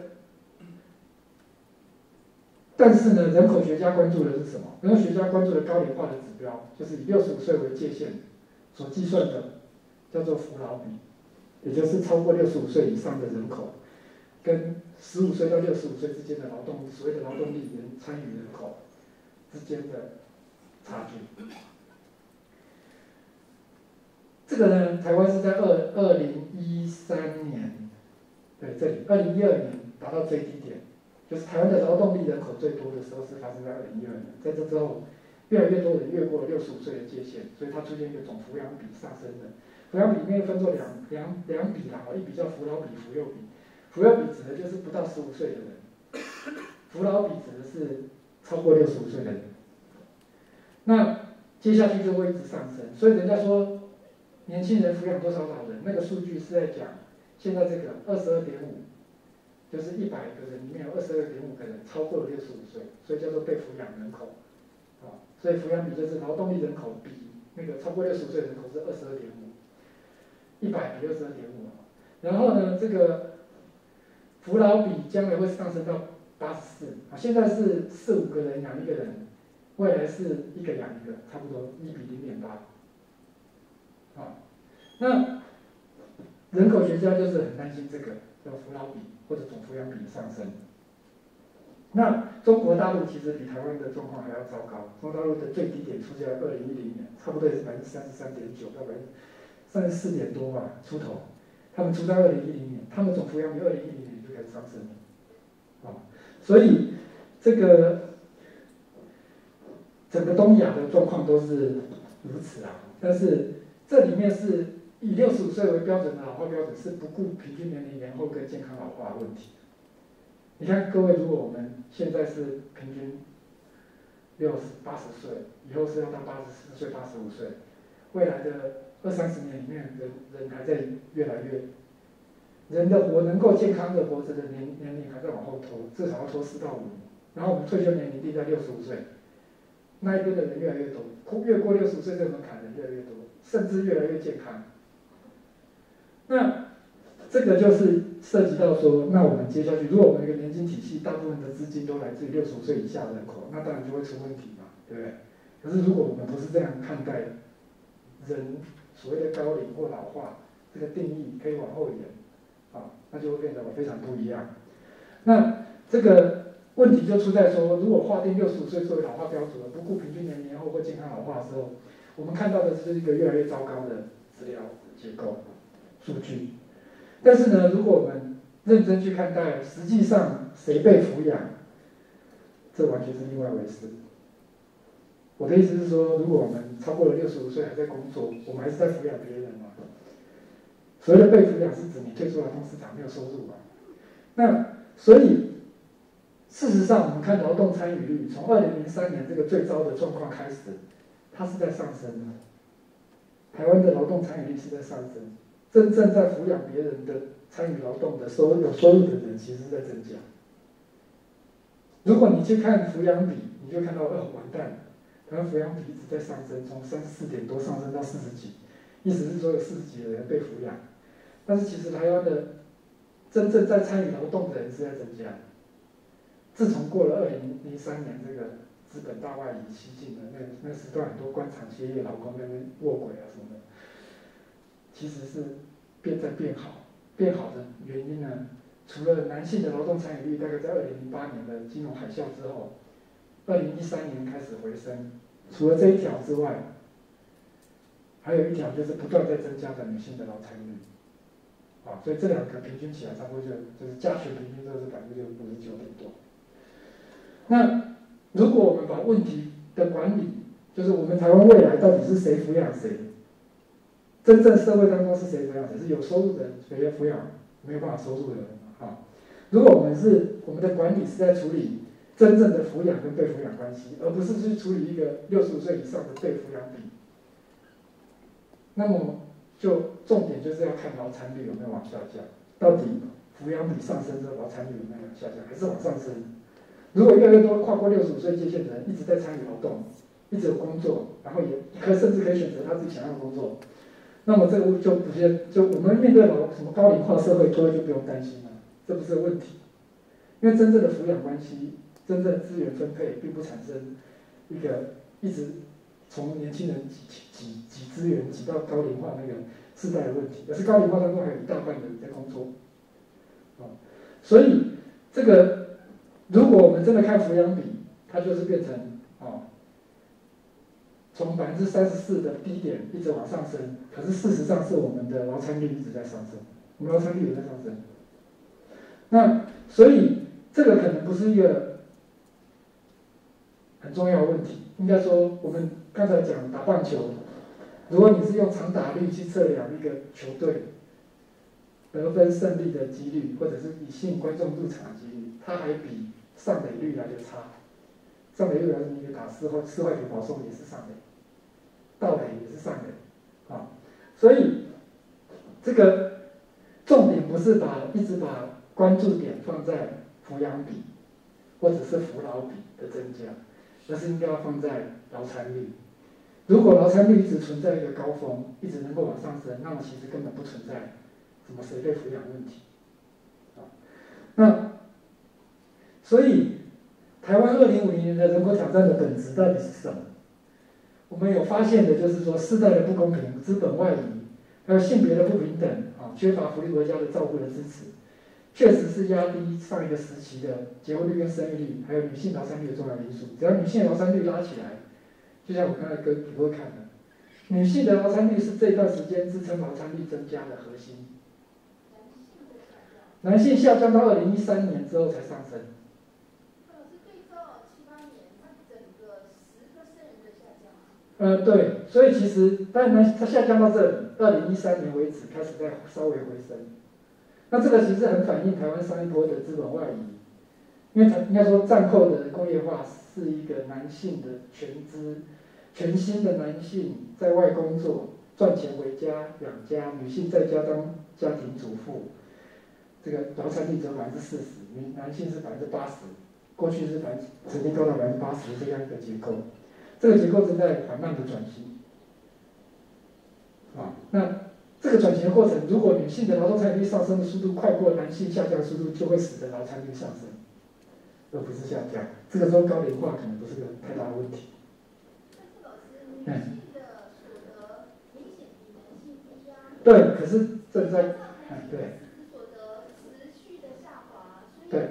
但是呢，人口学家关注的是什么？人口学家关注的高龄化的指标，就是以六十五岁为界限所计算的，叫做扶老比，也就是超过六十五岁以上的人口，跟十五岁到六十五岁之间的劳动，所谓的劳动力人参与人口之间的差距。这个呢，台湾是在二二零一三年，对，这里二零一二年达到最低点。就是台湾的劳动力人口最多的时候是发生在二零一二年，在这之后，越来越多人越过了六十五岁的界限，所以它出现一个总抚养比上升的。抚养比里面分作两两两笔啦，一笔叫扶老比、扶幼比。 扶摇比指的就是不到十五岁的人，扶老比指的是超过六十五岁的人。那接下去就会一直上升，所以人家说年轻人抚养多少老人，那个数据是在讲现在这个二十二点五，就是一百个人里面有二十二点五个人超过了六十五岁，所以叫做被抚养人口。啊，所以抚养比就是劳动力人口比那个超过六十五岁人口是二十二点五，一百比二十二点五。然后呢，这个扶老比将来会上升到八十四啊，现在是四五个人养一个人。未来是一个养一个，差不多一比零点八。啊，那人口学家就是很担心这个叫扶老比或者总抚养比上升。那中国大陆其实比台湾的状况还要糟糕，中国大陆的最低点出现在二零一零年，差不多也是百分之三十三点九到百分之三十四点多吧出头。他们出在二零一零年，他们总抚养比二零一零年就开始上升了。啊，所以这个。整个东亚的状况都是如此啊，但是这里面是以六十五岁为标准的老化标准，是不顾平均年龄延后跟健康老化的问题。你看各位，如果我们现在是平均六十八十岁，以后是要到八十四岁、八十五岁，未来的二三十年里面，人人还在越来越，人的活能够健康的活着的年年龄还在往后拖，至少要拖四到五年，然后我们退休年龄定在六十五岁。那一边的人越来越多，越过六十岁这个门槛的人越来越多，甚至越来越健康。那这个就是涉及到说，那我们接下去，如果我们一个年金体系大部分的资金都来自于六十五岁以下的人口，那当然就会出问题嘛，对不对？可是如果我们不是这样看待人所谓的高龄或老化这个定义，可以往后延，啊，那就会变得非常不一样。那这个。问题就出在说，如果划定六十五岁作为老化标准，不顾平均年龄后或健康老化的时候，我们看到的是一个越来越糟糕的资料结构数据。但是呢，如果我们认真去看待，实际上谁被抚养，这完全是另外一回事。我的意思是说，如果我们超过了六十五岁还在工作，我们还是在抚养别人嘛。所谓的被抚养是指你退出劳动市场没有收入嘛。那所以。事实上，我们看劳动参与率，从二零零三年这个最糟的状况开始，它是在上升的。台湾的劳动参与率是在上升，真正在抚养别人的参与劳动的收有收入的人，其实是在增加。如果你去看抚养比，你就看到哦，完蛋，台湾抚养比一直在上升，从三十四点多上升到四十几，意思是说有四十几的人被抚养，但是其实台湾的真正在参与劳动的人是在增加。自从过了二零零三年这个资本大外移西进的那那时段，很多官场歇业劳工在那边卧轨啊什么的，其实是变在变好。变好的原因呢，除了男性的劳动参与率大概在二零零八年的金融海啸之后，二零一三年开始回升，除了这一条之外，还有一条就是不断在增加的女性的劳参率。啊，所以这两个平均起来差不多就就是加权平均都是百分之五十九点多。那如果我们把问题的管理，就是我们台湾未来到底是谁抚养谁，真正社会当中是谁抚养谁，是有收入的人谁抚养没有办法收入的人啊？如果我们是我们的管理是在处理真正的抚养跟被抚养关系，而不是去处理一个六十五岁以上的被抚养比，那么就重点就是要看劳参率有没有往下降，到底抚养比上升之后劳参率有没有往下降，还是往上升？如果越来越多跨过六十五岁界限的人一直在参与劳动，一直有工作，然后也可甚至可以选择他自己想要的工作，那么这个就不是就我们面对老什么高龄化社会，各位就不用担心了，这不是问题，因为真正的抚养关系、真正的资源分配，并不产生一个一直从年轻人挤挤挤资源挤到高龄化那个世代的问题，而是高龄化当中还有一大半的人在工作，啊，所以这个。如果我们真的看抚养比，它就是变成哦，从百分之三十四的低点一直往上升，可是事实上是我们的劳参率一直在上升，我们劳参率也在上升。那所以这个可能不是一个很重要的问题，应该说我们刚才讲打棒球，如果你是用长打率去测量一个球队得分胜利的几率，或者是以吸引观众入场的几率，它还比上垒率来的差。上垒率来说，你打四坏四坏球保送也是上垒，盗垒也是上垒，啊，所以这个重点不是把一直把关注点放在抚养比或者是扶老比的增加，而是应该要放在劳参率。如果劳参率一直存在一个高峰，一直能够往上升，那么其实根本不存在什么谁被抚养问题。啊，那所以台湾二零五零年的人口挑战的本质到底是什么？我们有发现的就是说，世代的不公平、资本外移，还有性别的不平等啊，缺乏福利国家的照顾的支持，确实是压低上一个时期的结婚率跟生育率，还有女性劳参率的重要因素。只要女性劳参率拉起来，就像我刚才给各位看的，女性的劳参率是这段时间支撑劳参率增加的核心。男性下降到二零一三年之后才上升。呃，对，所以其实，但呢，它下降到这里，二零一三年为止开始在稍微回升。那这个其实很反映台湾上一波的资本外移，因为它应该说战后的工业化是一个男性的全资、全新的男性在外工作赚钱回家养家，女性在家当家庭主妇，这个劳参率只有百分之四十，女男性是百分之八十，过去是百分曾经高到百分之八十这样一个结构。这个结构正在缓慢的转型，啊，那这个转型的过程，如果女性的劳动参与率上升的速度快过男性下降的速度，就会使得劳参率上升，而不是下降。这个时候高龄化可能不是个太大的问题。嗯，对，可是正在，嗯，对，对。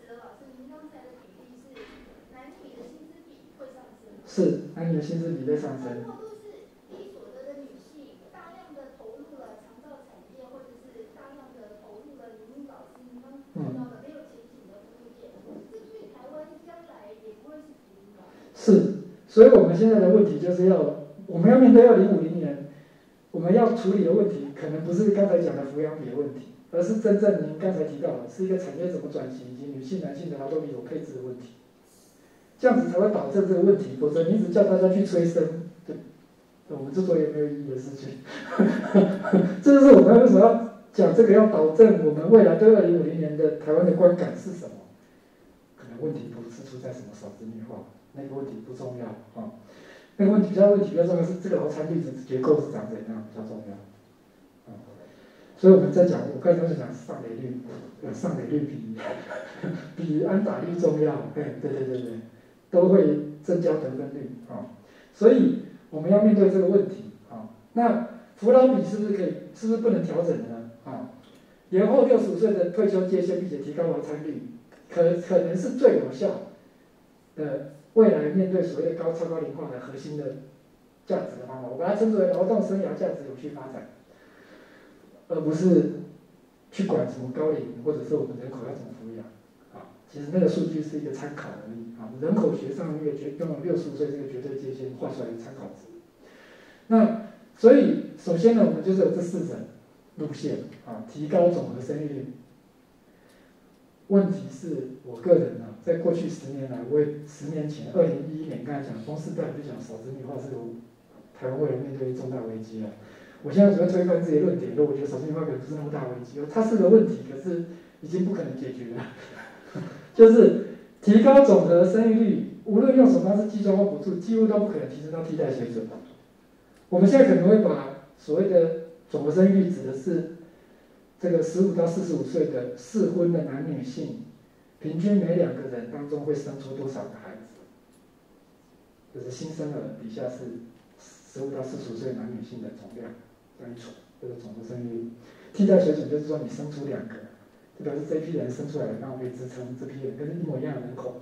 是，男女的薪资比在上升。低所得的女性大量的投入了长照产业，或者是大量的投入了领导师，你刚提到的没有前景的服务业，这对台湾将来也不会是福音吧？是，所以我们现在的问题就是要，我们要面对二零五零年，我们要处理的问题，可能不是刚才讲的抚养比的问题，而是真正您刚才提到的，是一个产业怎么转型，以及女性、男性的劳动力所配置的问题。这样子才会导致这个问题，否则你只叫大家去催生，对，我们之所以没有意义的事情。这就是我们为什么要讲这个，要导正我们未来对二零五零年的台湾的观感是什么？可能问题不是出在什么少子女化，那个问题不重要啊。那个问题比较问题比较重要是这个劳参率的结构是长怎样比较重要啊。所以我们在讲，我刚才在讲上垒率，上垒率比比安打率重要，哎，对对对对。都会增加得分率啊，所以我们要面对这个问题啊。那扶老比是不是可以，是不是不能调整的呢？啊，延后六十五岁的退休界限，并且提高劳参率，可可能是最有效的未来面对所谓的高超高龄化的核心的价值的方法。我把它称之为劳动生涯价值有序发展，而不是去管什么高龄或者是我们人口要怎么抚养。其实那个数据是一个参考而已啊，人口学上那个绝用六十五岁这个绝对界限画出来的参考值。那所以首先呢，我们就是有这四种路线啊，提高总和生育率。问题是我个人呢、啊，在过去十年来，我也十年前二零一一年刚才讲风世代就讲少子女化是个台湾未来面对重大危机了。我现在只会推翻这些论点，因为我觉得少子女化可能不是那么大危机，它是个问题，可是已经不可能解决了。就是提高总和生育率，无论用什么方式计算或补助，几乎都不可能提升到替代水准。我们现在可能会把所谓的总和生育率指的是这个十五到四十五岁的适婚的男女性，平均每两个人当中会生出多少个孩子？就是新生儿底下是十五到四十五岁男女性的总量，这样一除，这个总和生育率。替代水准就是说你生出两个。就表示这批人生出来的刚好可以支撑这批人跟一模一样的人口。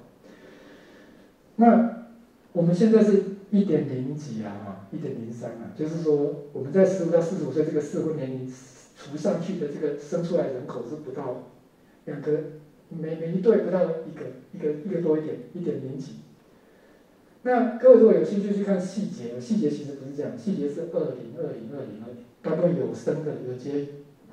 那我们现在是一点零几啊，一点零三啊，就是说我们在十五到四十五岁这个适婚年龄除上去的这个生出来人口是不到两个，每每一对不到一个，一个一个多一点，一点零几。那各位如果有兴趣去看细节，细节其实不是这样，细节是二零二零二零二零，大部分有生的有结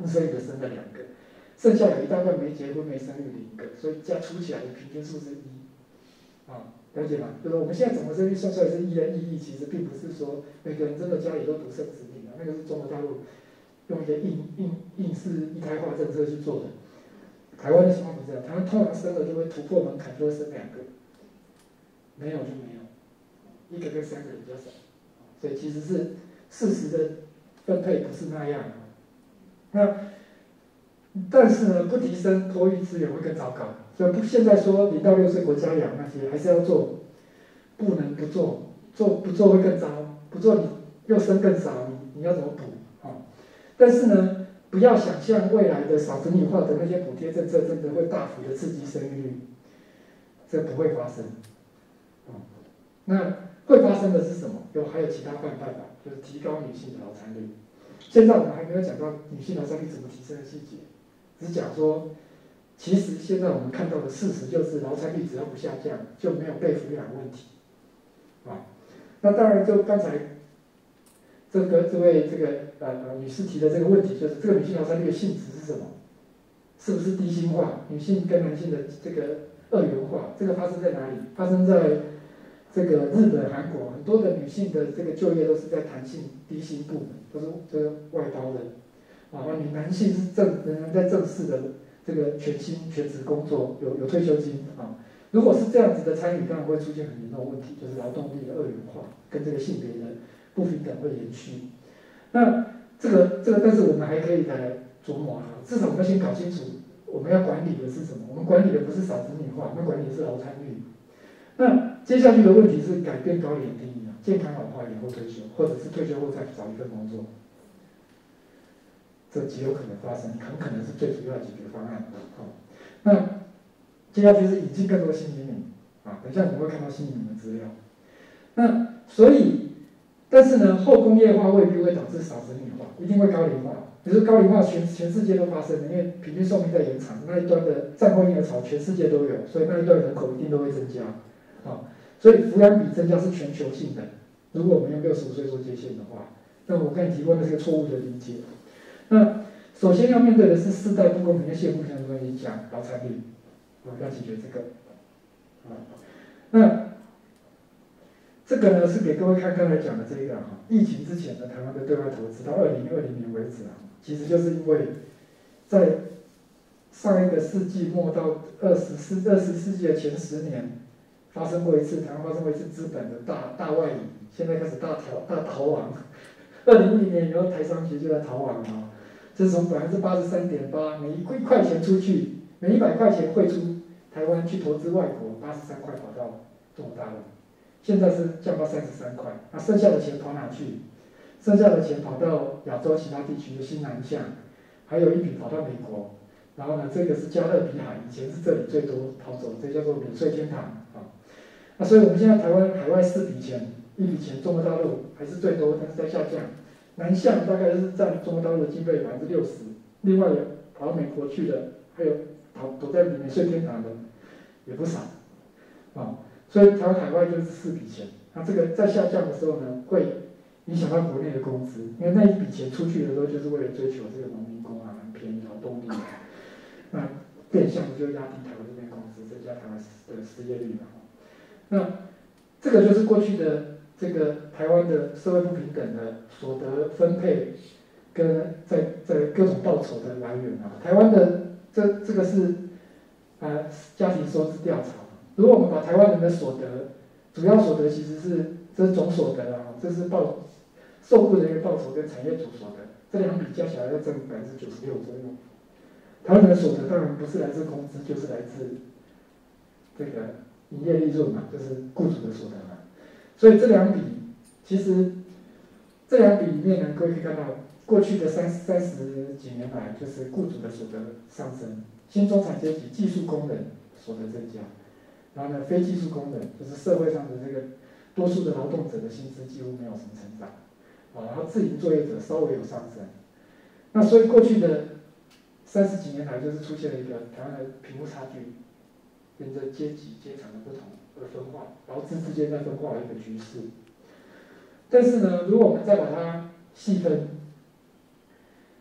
生一个生了两个，剩下有一大半没结婚没生育零个，所以加除起来的平均数是一，啊，了解吗？就是我们现在总的生育算出来是一的意义，其实并不是说每个人真的家里都独生子女啊，那个是中国大陆用一个硬硬硬式一胎化政策去做的。台湾的情况不是这样，台湾通常生了就会突破门槛，就会生两个，没有就没有，一个跟三个比较少，所以其实是事实的分配不是那样。那但是呢，不提升托育资源会更糟糕，所以不现在说零到六岁国家养那些还是要做，不能不做，做不做会更糟，不做你又生更少，你你要怎么补啊？但是呢，不要想象未来的少子女化的那些补贴政策真的会大幅的刺激生育率，这不会发生。啊，那会发生的是什么？有还有其他办办法，就是提高女性的劳参率。现在我们还没有讲到女性劳参率怎么提升的细节，只讲说，其实现在我们看到的事实就是劳参率只要不下降，就没有被抚养问题。啊，那当然就刚才这个这位这个呃呃女士提的这个问题，就是这个女性劳参率的性质是什么？是不是低薪化？女性跟男性的这个二元化，这个发生在哪里？发生在这个日本、韩国，很多的女性的这个就业都是在弹性低薪部门，都是这个外包的。啊，女男性是正仍然在正式的这个全薪全职工作，有有退休金啊。如果是这样子的参与，当然会出现很严重的问题，就是劳动力的二元化跟这个性别的不平等会延续。那这个这个，但是我们还可以再来琢磨啊，至少我们先搞清楚我们要管理的是什么。我们管理的不是少子女化，我们管理的是劳参率。那接下去的问题是改变高龄定义啊，健康老化、延后退休，或者是退休后再找一份工作，这极有可能发生，很可能是最主要的解决方案。好，那接下去是引进更多新移民啊，等一下你们会看到新移民的资料。那所以，但是呢，后工业化未必会导致少子女化，一定会高龄化。比如说高龄化全全世界都发生了，因为平均寿命在延长，那一端的战后婴儿潮全世界都有，所以那一端人口一定都会增加。啊，所以抚养比增加是全球性的。如果我们用六十五岁做界限的话，那我跟你提过那是个错误的理解。那首先要面对的是世代不公平跟性互相的问题，讲劳参率，啊，要解决这个。啊，那这个呢是给各位看刚才讲的这个哈，疫情之前的台湾的对外投资到二零二零年为止啊，其实就是因为在上一个世纪末到二十世二十世纪的前十年，发生过一次台湾发生过一次资本的大大外移，现在开始大逃大逃亡。二零一零年以后，台商其实就在逃亡啊，这是从百分之八十三点八，每一块钱出去，每一百块钱汇出台湾去投资外国，八十三块跑到中国大陆。现在是降到三十三块，那剩下的钱跑哪去？剩下的钱跑到亚洲其他地区的新南向，还有一笔跑到美国。然后呢，这个是加勒比海，以前是这里最多逃走，这叫做免税天堂啊。那所以我们现在台湾海外四笔钱，一笔钱中国大陆还是最多，但是在下降。南向大概是占中国大陆的经费百分之六十，另外有跑到美国去的，还有逃躲在免税天堂的也不少啊。所以台湾海外就是四笔钱，那这个在下降的时候呢，会影响到国内的工资，因为那一笔钱出去的时候，就是为了追求这个农民工啊、很便宜劳动力啊，那变相的就压低台湾这边工资，增加台湾的失业率嘛。那这个就是过去的这个台湾的社会不平等的所得分配跟在在各种报酬的来源啊。台湾的这这个是呃家庭收支调查。如果我们把台湾人的所得，主要所得其实是这是总所得啊，这是报受雇人员报酬跟产业主所得，这两笔加起来要占百分之九十六左右。台湾人的所得当然不是来自工资，就是来自这个营业利润嘛，就是雇主的所得嘛。所以这两笔其实这两笔里面呢，各位可以看到，过去的三三十几年来，就是雇主的所得上升，新中产阶级、技术工人所得增加。然后呢，非技术工人就是社会上的这个多数的劳动者的薪资几乎没有什么成长，啊，然后自营作业者稍微有上升。那所以过去的三十几年来，就是出现了一个台湾的贫富差距，沿着阶级阶层的不同而分化，劳资之间在分化的一个局势。但是呢，如果我们再把它细分，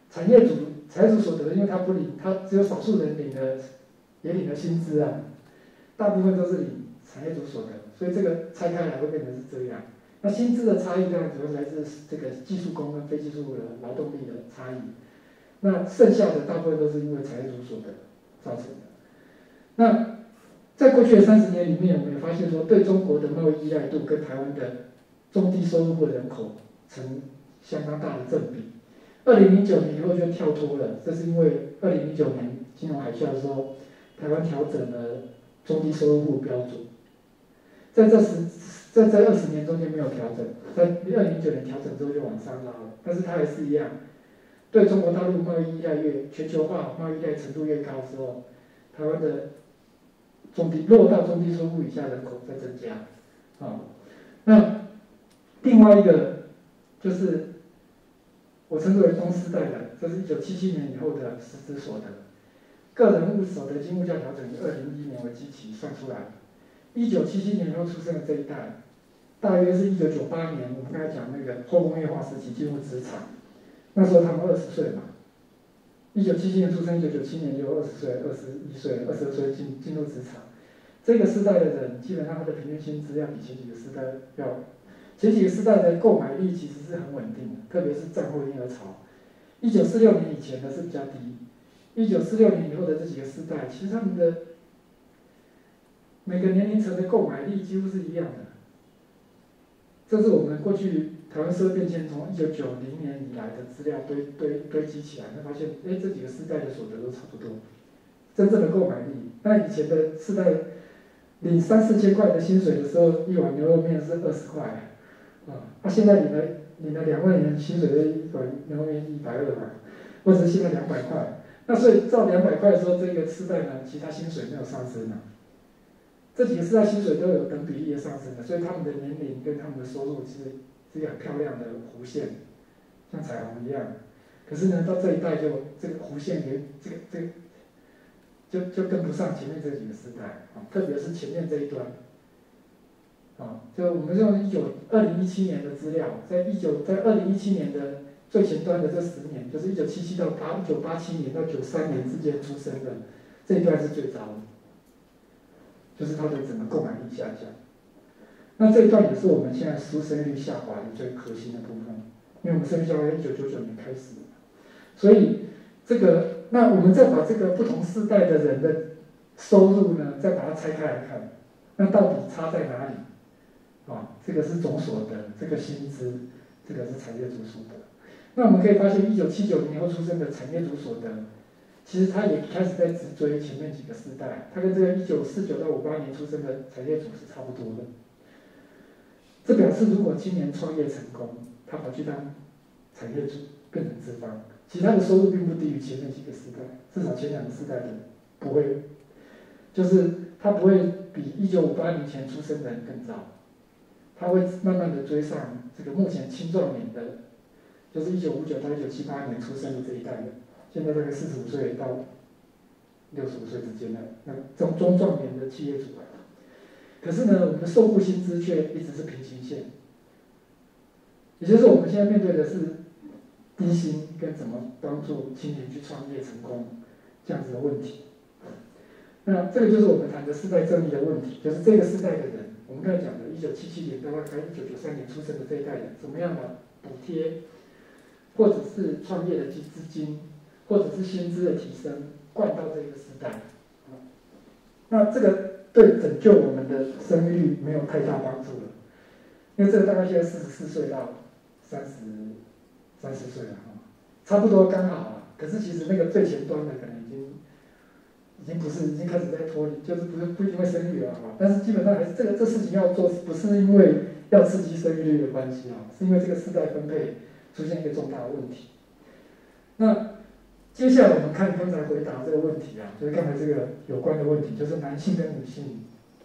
产业组产业组所得，因为它不领，它只有少数人领的也领了薪资啊，大部分都是领产业组所得，所以这个拆开来会变成是这样。那薪资的差异当然主要来自这个技术工跟非技术的劳动力的差异，那剩下的大部分都是因为产业组所得造成的。那在过去的三十年里面，我们也发现说，对中国的贸易依赖度跟台湾的中低收入户人口成相当大的正比。二零零九年以后就跳脱了，这是因为二零零九年金融海啸的时候，台湾调整了中低收入户标准，在这十在这二十年中间没有调整，在二零零九年调整之后就往上拉了，但是它还是一样，对中国大陆贸易依赖越全球化贸易依赖程度越高的时候，台湾的中低落到中低收入以下人口在增加，啊、哦，那另外一个就是我称之为中世代的，这是一九七七年以后的实质所得，个人物所得经物价调整以二零一一年为基期算出来，一九七七年以后出生的这一代，大约是一九九八年我们刚才讲那个后工业化时期进入职场，那时候他们二十岁嘛。一九七七年出生，一九九七年就二十岁、二十一岁、二十二岁进进入职场。这个世代的人，基本上他的平均薪资要比前几个世代要，前几个世代的购买力其实是很稳定的，特别是战后婴儿潮。一九四六年以前的是比较低，一九四六年以后的这几个世代，其实他们的每个年龄层的购买力几乎是一样的。这是我们过去台湾社会变迁从一九九零年以来的资料堆堆堆积起来，会发现，哎，这几个世代的所得都差不多，真正的购买力。那以前的世代领三四千块的薪水的时候，一碗牛肉面是二十块，啊，那现在领了领了两万元薪水的一碗牛肉面一百二嘛，或者是现在两百块。那所以照两百块的时候，这个世代呢，其他薪水没有上升啊。这几个世代薪水都有等比例的上升的，所以他们的年龄跟他们的收入是是一个很漂亮的弧线，像彩虹一样。可是呢，到这一代就这个弧线也这个这个就就跟不上前面这几个世代啊，特别是前面这一段啊，就我们用一九二零一七年的资料，在一九在二零一七年的最前端的这十年，就是一九七七到八一九八七年到九三年之间出生的这一段是最糟的。就是它的整个购买力下降，那这一段也是我们现在出生率下滑的最核心的部分，因为我们生育教育一九九九年开始的，所以这个那我们再把这个不同世代的人的收入呢，再把它拆开来看，那到底差在哪里？啊，这个是总所得，这个薪资，这个是产业组所得。那我们可以发现，一九七九年以后出生的产业组所得。其实他也开始在直追前面几个世代，他跟这个一九四九到五八年出生的产业组是差不多的。这表示，如果青年创业成功，他跑去当产业组，变成资方，其实他的收入并不低于前面几个世代，至少前两个世代的不会，就是他不会比一九五八年前出生的人更糟，他会慢慢的追上这个目前青壮年的，就是一九五九到一九七八年出生的这一代的。现在大概四十五岁到六十五岁之间的那中中壮年的企业主啊，可是呢，我们的受雇薪资却一直是平行线，也就是我们现在面对的是低薪跟怎么帮助青年去创业成功这样子的问题。那这个就是我们谈的世代正义的问题，就是这个世代的人，我们刚才讲的一九七七年到大概一九九三年出生的这一代人，怎么样的补贴，或者是创业的资金。或者是薪资的提升，灌到这个时代，那这个对拯救我们的生育率没有太大帮助了，因为这个大概现在四十四岁到三十三十岁了哈，差不多刚好了。可是其实那个最前端的可能已经已经不是已经开始在脱离，就是不是不一定会生育了哈。但是基本上还是这个这事情要做，不是因为要刺激生育率的关系啊，是因为这个世代分配出现一个重大的问题。那接下来我们看刚才回答这个问题啊，就是刚才这个有关的问题，就是男性跟女性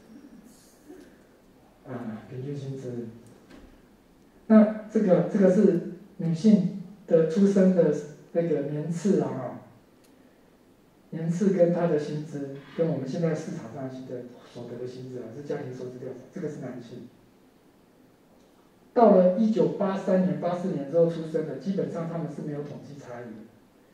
啊平均薪资。那这个这个是女性的出生的那个年次啊，年次跟她的薪资，跟我们现在市场上的所得的薪资啊，是家庭收支调查，这个是男性。到了一九八三年、八四年之后出生的，基本上他们是没有统计差异的。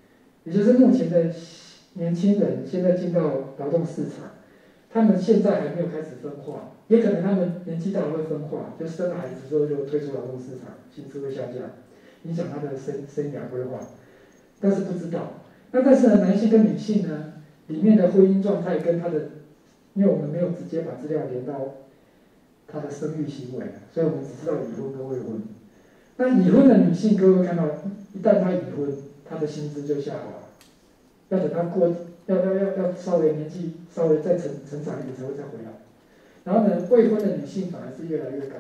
也就是目前的年轻人现在进到劳动市场，他们现在还没有开始分化，也可能他们年纪大了会分化，就生了孩子之后就退出劳动市场，薪资会下降，影响他的生生涯规划，但是不知道。那但是呢，男性跟女性呢，里面的婚姻状态跟他的，因为我们没有直接把资料连到他的生育行为，所以我们只知道已婚跟未婚。那已婚的女性，各位看到，一旦她已婚，她的薪资就下滑，要等她过，要要要要稍微年纪稍微再成成长一点才会再回来。然后呢，未婚的女性反而是越来越高。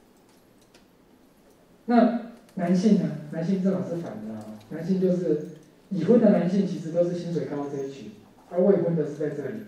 那男性呢？男性正好是反的啊，男性就是已婚的男性其实都是薪水高这一群，而未婚的是在这里。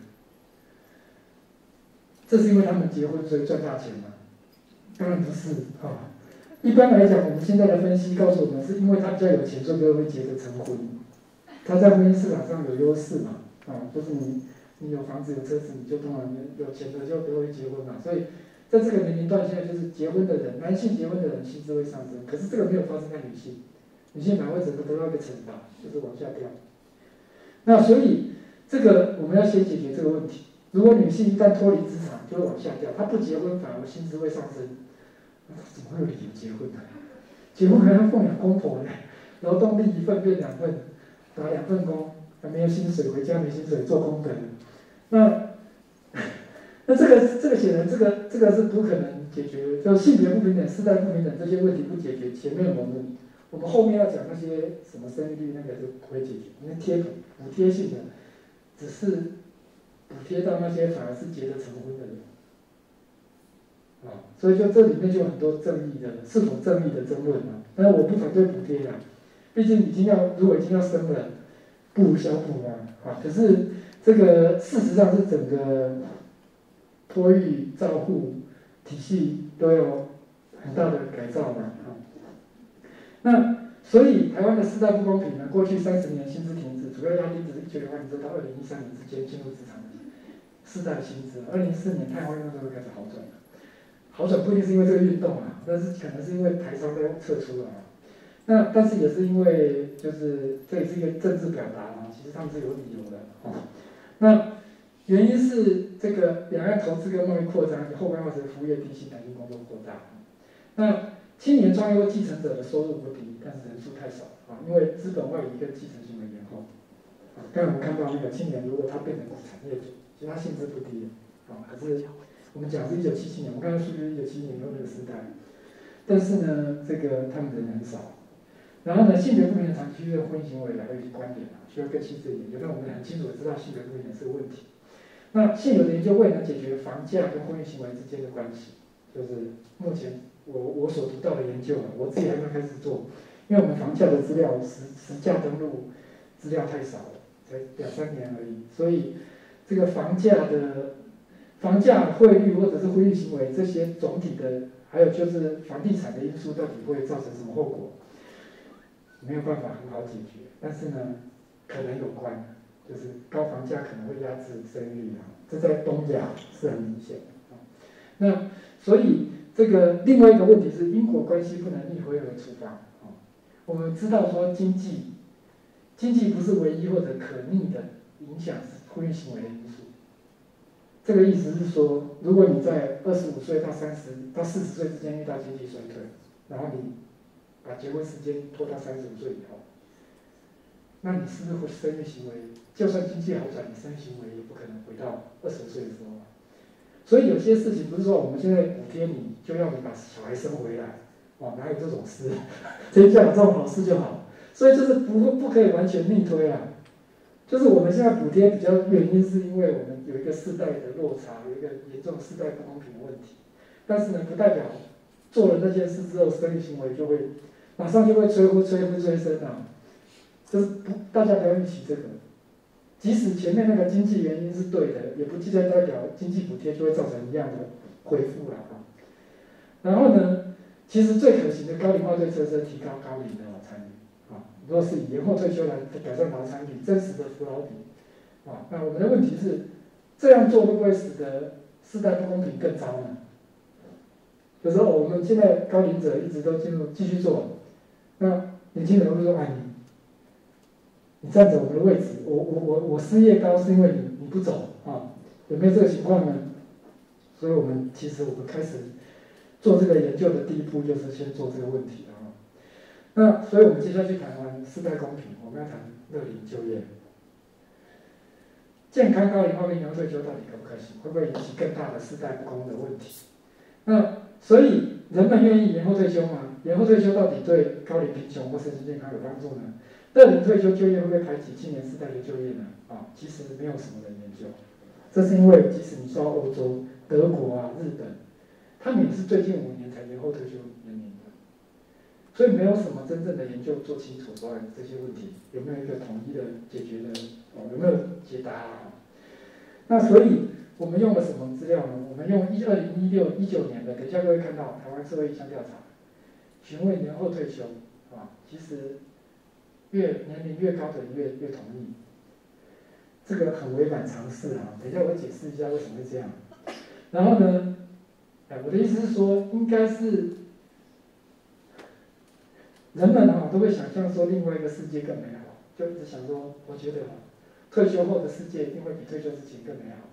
这是因为他们结婚所以赚大钱吗？当然不是啊。一般来讲，我们现在的分析告诉我们，是因为他比较有钱，所以会结得成婚。他在婚姻市场上有优势嘛，啊，就是你你有房子有车子，你就通常有钱的就都会结婚嘛。所以在这个年龄段，现在就是结婚的人，男性结婚的人薪资会上升，可是这个没有发生在女性，女性反而会整个得到一个惩罚，就是往下掉。那所以这个我们要先解决这个问题。如果女性一旦脱离职场，就会往下掉，她不结婚反而薪资会上升。怎么会有理由结婚呢？结婚还要奉养公婆呢，劳动力一份变两份，打两份工，还没有薪水，回家没薪水，做功德。那那这个这个显然这个这个是不可能解决的，就性别不平等、世代不平等这些问题不解决，前面我们我们后面要讲那些什么生育率那个就不会解决，因为贴补补贴性的，只是补贴到那些反而是结得成婚的人。啊，所以就这里面就有很多正义的，是否正义的争论嘛。但是我不反对补贴啦，毕竟已经要如果已经要生了，不如小补嘛。啊，可是这个事实上是整个托育照护体系都有很大的改造嘛。啊，那所以台湾的世代不公平呢，过去三十年薪资停滞，主要压低只是一九九八年到二零一三年之间进入职场的世代薪资，二零一四年太阳花运动之后开始好转了。好转不一定是因为这个运动啊，但是可能是因为台商都撤出了啊。那但是也是因为就是这也是一个政治表达啊，其实他们是有理由的哦。那原因是这个两岸投资跟贸易扩张，后半会服务业低薪、弹性工作扩大。那青年创业或继承者的收入不低，但是人数太少啊，因为资本外移跟继承行为延后。啊，刚才我们看到那个青年，如果他变成产业主，其实他薪资不低啊，可是。我们讲是一九七七年，我刚才数据是一九七七年后那个时代，但是呢，这个他们人很少。然后呢，性别不平等长期的婚姻行为还有一些观点啊，需要更细致一点。有的我们很清楚的知道性别不平等是个问题。那现有的研究未能解决房价跟婚姻行为之间的关系，就是目前我我所读到的研究啊，我自己还没有开始做，因为我们房价的资料实实价登录资料太少了，才两三年而已，所以这个房价的。房价、汇率或者是婚姻行为这些总体的，还有就是房地产的因素，到底会造成什么后果？没有办法很好解决，但是呢，可能有关，就是高房价可能会压制生育率啊，这在东亚是很明显的啊。那所以这个另外一个问题是因果关系不能逆回而处罚啊。我们知道说经济，经济不是唯一或者可逆的影响婚姻行为的因素。这个意思是说，如果你在二十五岁到三十到四十岁之间遇到经济衰退，然后你把结婚时间拖到三十五岁以后，那你是不是会生育行为？就算经济好转，你生育行为也不可能回到二十岁的时候。所以有些事情不是说我们现在补贴你，就要你把小孩生回来，哦，哪有这种事？天下有这种好事就好。所以就是不不可以完全逆推啊。就是我们现在补贴比较原因是因为我们有一个世代的落差，有一个严重世代不公平的问题。但是呢，不代表做了那件事之后，生育行为就会马上就会催婚、催婚、催生啊。就是不，大家不要预期这个。即使前面那个经济原因是对的，也不记得代表经济补贴就会造成一样的回复了啊。然后呢，其实最可行的高龄化对策是提高高龄的劳参与。如果是以延后退休来改善劳参与，真实的扶老比，啊，那我们的问题是，这样做会不会使得世代不公平更糟呢？就是说，我们现在高龄者一直都进入继续做，那年轻人会说：“哎，你你占着我们的位置，我我我我失业高是因为你你不走啊，有没有这个情况呢？所以我们其实我们开始做这个研究的第一步就是先做这个问题啊。那所以我们接下去谈完世代公平，我们要谈乐龄就业。健康高龄化跟延后退休到底可不可行？会不会引起更大的世代不公的问题？那所以人们愿意延后退休吗？延后退休到底对高龄贫穷或身心健康有帮助呢？乐龄退休就业会不会排挤青年世代的就业呢？啊，其实没有什么的研究。这是因为即使你说欧洲、德国啊、日本，他们也是最近五年才延后退休年龄的，所以没有什么真正的研究做清楚说这些问题有没有一个统一的解决的，哦，有没有解答啊？那所以我们用了什么资料呢？我们用一二零一六一九年的，等一下各位看到台湾社会意向调查，询问延后退休啊，其实越年龄越高的人越越同意。这个很违反常识啊！等一下我解释一下为什么会这样。然后呢，哎，我的意思是说，应该是人们啊都会想象说另外一个世界更美好，就一直想说，我觉得啊，退休后的世界一定会比退休之前更美好。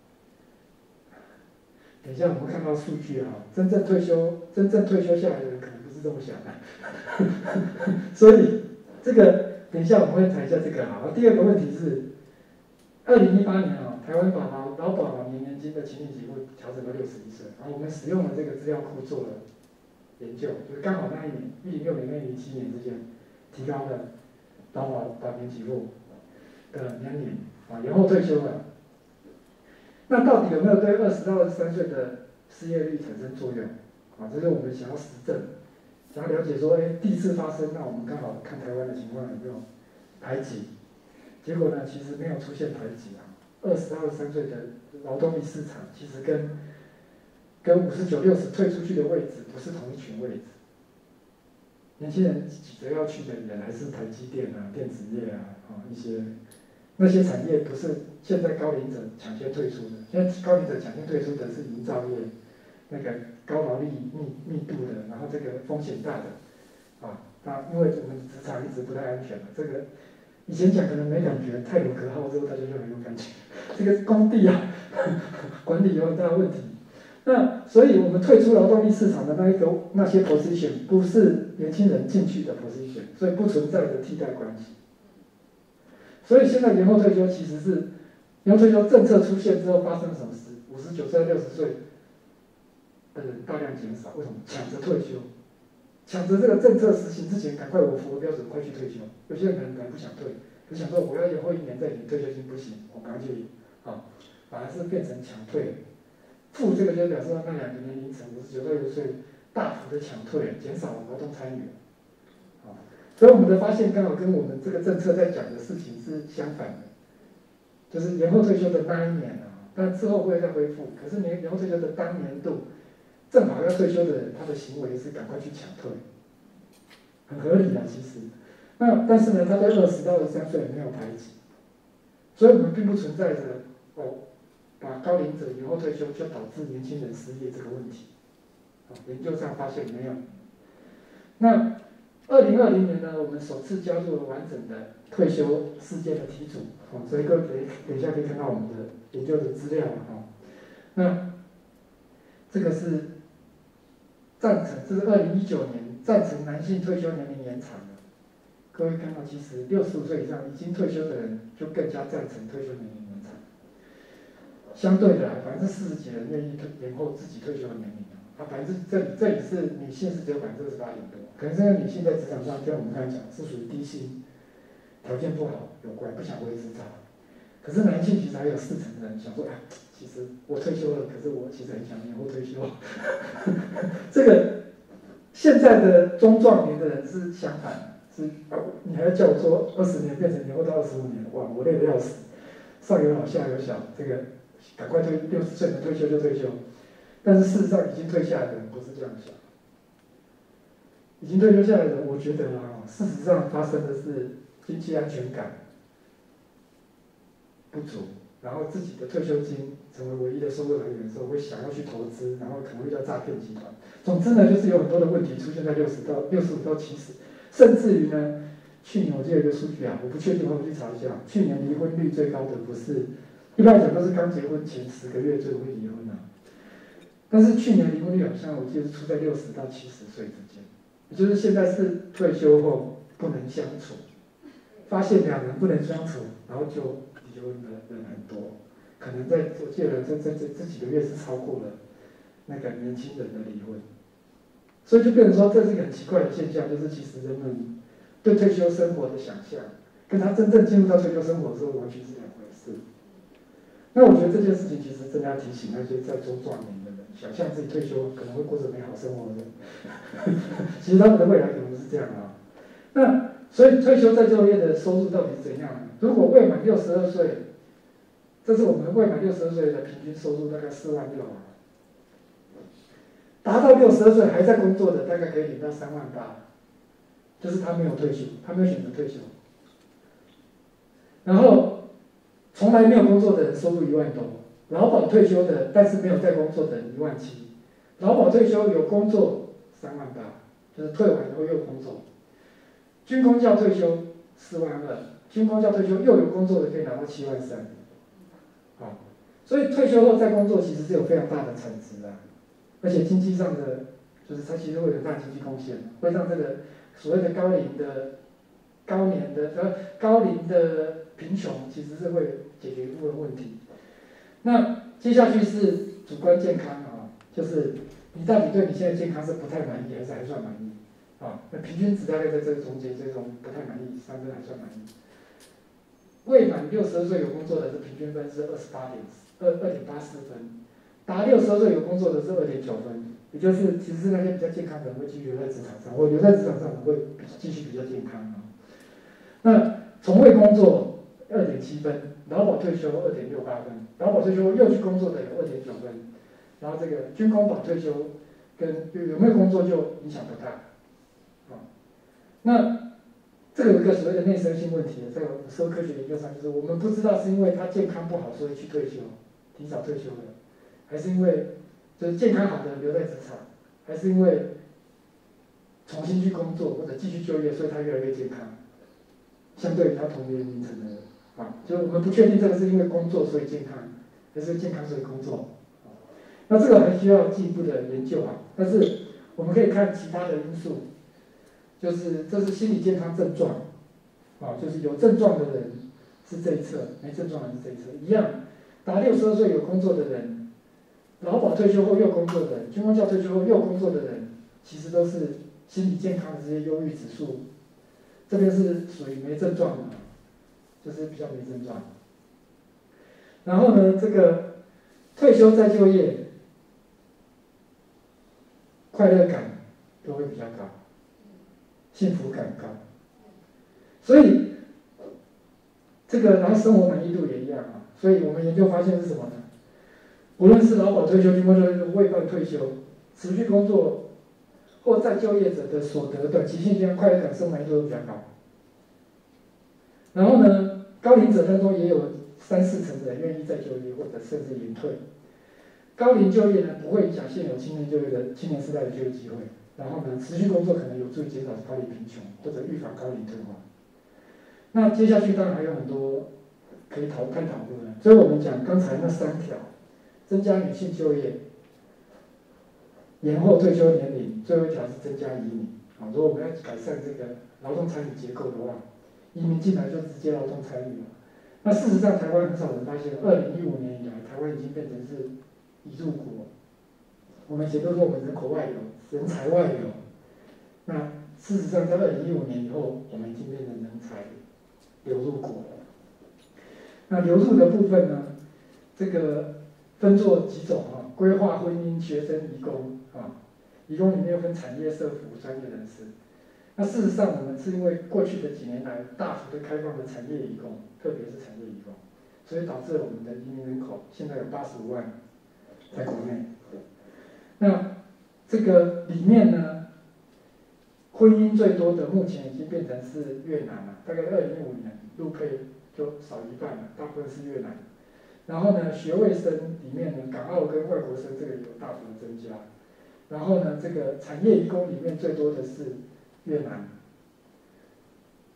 等一下我们看到数据啊，真正退休、真正退休下来的人可能不是这么想的。所以这个等一下我们会谈一下这个啊。第二个问题是。二零一八年啊，台湾把劳劳保老年年金的起领起步调整到六十一岁，然后我们使用了这个资料库做了研究，就是刚好那一年，一零六年跟一零七年之间，提高了劳保老年起步的年龄啊，延后退休了。那到底有没有对二十到二十三岁的失业率产生作用？啊，这是我们想要实证，想要了解说，哎，第一次发生，那我们刚好看台湾的情况有没有排挤。结果呢，其实没有出现排挤啊。二十到二十三岁的劳动力市场，其实跟跟五十九、六十退出去的位置不是同一群位置。年轻人急着要去的人还是台积电啊、电子业啊，啊一些那些产业不是现在高龄者抢先退出的。现在高龄者抢先退出的是营造业，那个高劳力密密度的，然后这个风险大的，啊，那因为我们职场一直不太安全嘛，这个。以前讲可能没感觉，太有隔号之后大家就很有感觉。这个工地啊，管理有很大的问题。那所以我们退出劳动力市场的那一个那些 position 不是年轻人进去的 position， 所以不存在的替代关系。所以现在延后退休其实是延后退休政策出现之后发生了什么事？五十九岁、六十岁的人大量减少，为什么？抢着退休。抢着这个政策实行之前，赶快我符合标准，快去退休。有些人可能本来不想退，就想说我要延后一年再领退休金，不行，我赶快去领，啊，反而是变成抢退。负这个就表示那两个年龄层，五十九到六十岁，大幅的抢退，减少了劳动参与，啊，所以我们的发现刚好跟我们这个政策在讲的事情是相反的，就是延后退休的那一年啊，但之后会再恢复，可是年延后退休的当年度。正好要退休的人，他的行为是赶快去抢退，很合理啊，其实。那但是呢，他对二十到二十三岁没有排挤，所以我们并不存在着哦，把高龄者延后退休就导致年轻人失业这个问题。啊，研究上发现没有。那二零二零年呢，我们首次加入了完整的退休事件的题组，哦，所以各位等等一下可以看到我们的研究的资料啊，哦，那这个是。赞成，这是二零一九年赞成男性退休年龄延长的。各位看到，其实六十五岁以上已经退休的人，就更加赞成退休年龄延长。相对的，百分之四十几人愿意延后自己退休的年龄啊，百分之这里这里是女性是只有百分之二十八点多，可能是因为女性在职场上，跟我们刚才讲是属于低薪，条件不好有关，不想回职场。可是男性其实还有四成的人想说，哎，其实我退休了，可是我其实很想延后退休。这个现在的中壮年的人是相反，是啊，你还要叫我说二十年变成延后到二十五年，哇，我累得要死，上有老下有小，这个赶快退，六十岁能退休就退休。但是事实上已经退下来的人不是这样想，已经退休下来的人，我觉得啊，事实上发生的是经济安全感不足。然后自己的退休金成为唯一的收入来源的时候，会想要去投资，然后可能会叫诈骗集团。总之呢，就是有很多的问题出现在六十到六十五到七十，甚至于呢， 去年我记得有一个数据啊，我不确定，我去查一下。去年离婚率最高的不是，一般来讲都是刚结婚前十个月最容易离婚啊。但是去年离婚率好像我记得是出在六十到七十岁之间，也就是现在是退休后不能相处，发现两人不能相处，然后就离婚的人很多。可能在我记得这这这这几个月是超过了那个年轻人的离婚，所以就变成说这是一个很奇怪的现象，就是其实人们对退休生活的想象，跟他真正进入到退休生活的时候完全是两回事。那我觉得这件事情其实真的要提醒那些在中壮年的人，想象自己退休可能会过着美好生活的人，其实他们的未来可能是这样啊。那所以退休再就业的收入到底是怎样呢？如果未满六十二岁，这是我们未满六十二岁的平均收入大概四万六啊。达到六十二岁还在工作的，大概可以领到三万八，就是他没有退休，他没有选择退休。然后从来没有工作的人收入一万多，劳保退休的但是没有在工作的人一万七，劳保退休有工作三万八，就是退完以后又工作。军公教退休四万二，军公教退休又有工作的可以拿到七万三，好，所以退休后再工作其实是有非常大的产值的。而且经济上的，就是它其实会有很大经济贡献，会让这个所谓的高龄的、高年的呃高龄的贫穷，其实是会解决一部分问题。那接下去是主观健康啊，就是你到底对你现在健康是不太满意，还是还算满意？啊，那平均值大概在这个中间，这种不太满意，三分还算满意。未满六十二岁有工作的，这平均分是二十八点二二点八四分。达六十二岁有工作的是二点九分，也就是其实是那些比较健康的人会继续留在职场上，或留在职场上会继续比较健康啊。那从未工作二点七分，劳保退休二点六八分，劳保退休又去工作的有二点九分，然后这个军公保退休跟有没有工作就影响不大啊。那这个有一个所谓的内生性问题，在社会科学研究上，就是我们不知道是因为他健康不好所以去退休，提早退休的。还是因为就是健康好的留在职场，还是因为重新去工作或者继续就业，所以他越来越健康，相对于他同年龄层的人啊，就我们不确定这个是因为工作所以健康，还是健康所以工作。那这个还需要进一步的研究啊。但是我们可以看其他的因素，就是这是心理健康症状啊，就是有症状的人是这一侧，没症状的人是这一侧，一样。达六十二岁有工作的人，劳保退休后又工作的人，军公教退休后又工作的人，其实都是心理健康的这些忧郁指数，这边是属于没症状的，就是比较没症状。然后呢，这个退休再就业，快乐感都会比较高，幸福感高，所以这个然后生活满意度也一样啊。所以我们研究发现是什么呢？无论是劳保退休、军公教退休、未半退休、持续工作或再就业者的所得短期性健康快乐感、生活满意度都比较高。然后呢，高龄者当中也有三四成的人愿意再就业或者甚至延退。高龄就业呢，不会影响现有青年就业的青年世代的就业机会。然后呢，持续工作可能有助于减少高龄贫穷或者预防高龄退化。那接下去当然还有很多可以讨探讨的部分，所以我们讲刚才那三条：增加女性就业、延后退休年龄，最后一条是增加移民。啊，如果我们要改善这个劳动参与结构的话，移民进来就直接劳动参与了。那事实上，台湾很少人发现，二零一五年以来，台湾已经变成是已入国。我们以前都说我们人口外流、人才外流，那事实上在二零一五年以后，我们已经变成人才流入国了。那流入的部分呢，这个分作几种啊？规划婚姻、学生、移工啊。移工里面又分产业、社服、专业人士。那事实上，我们是因为过去的几年来大幅的开放了产业移工，特别是产业移工，所以导致了我们的移民人口现在有八十五万在国内。那这个里面呢，婚姻最多的目前已经变成是越南了，大概二零一五年陆配就少一半了，大部分是越南。然后呢，学位生里面呢，港澳跟外国生这个有大幅的增加。然后呢，这个产业移工里面最多的是越南。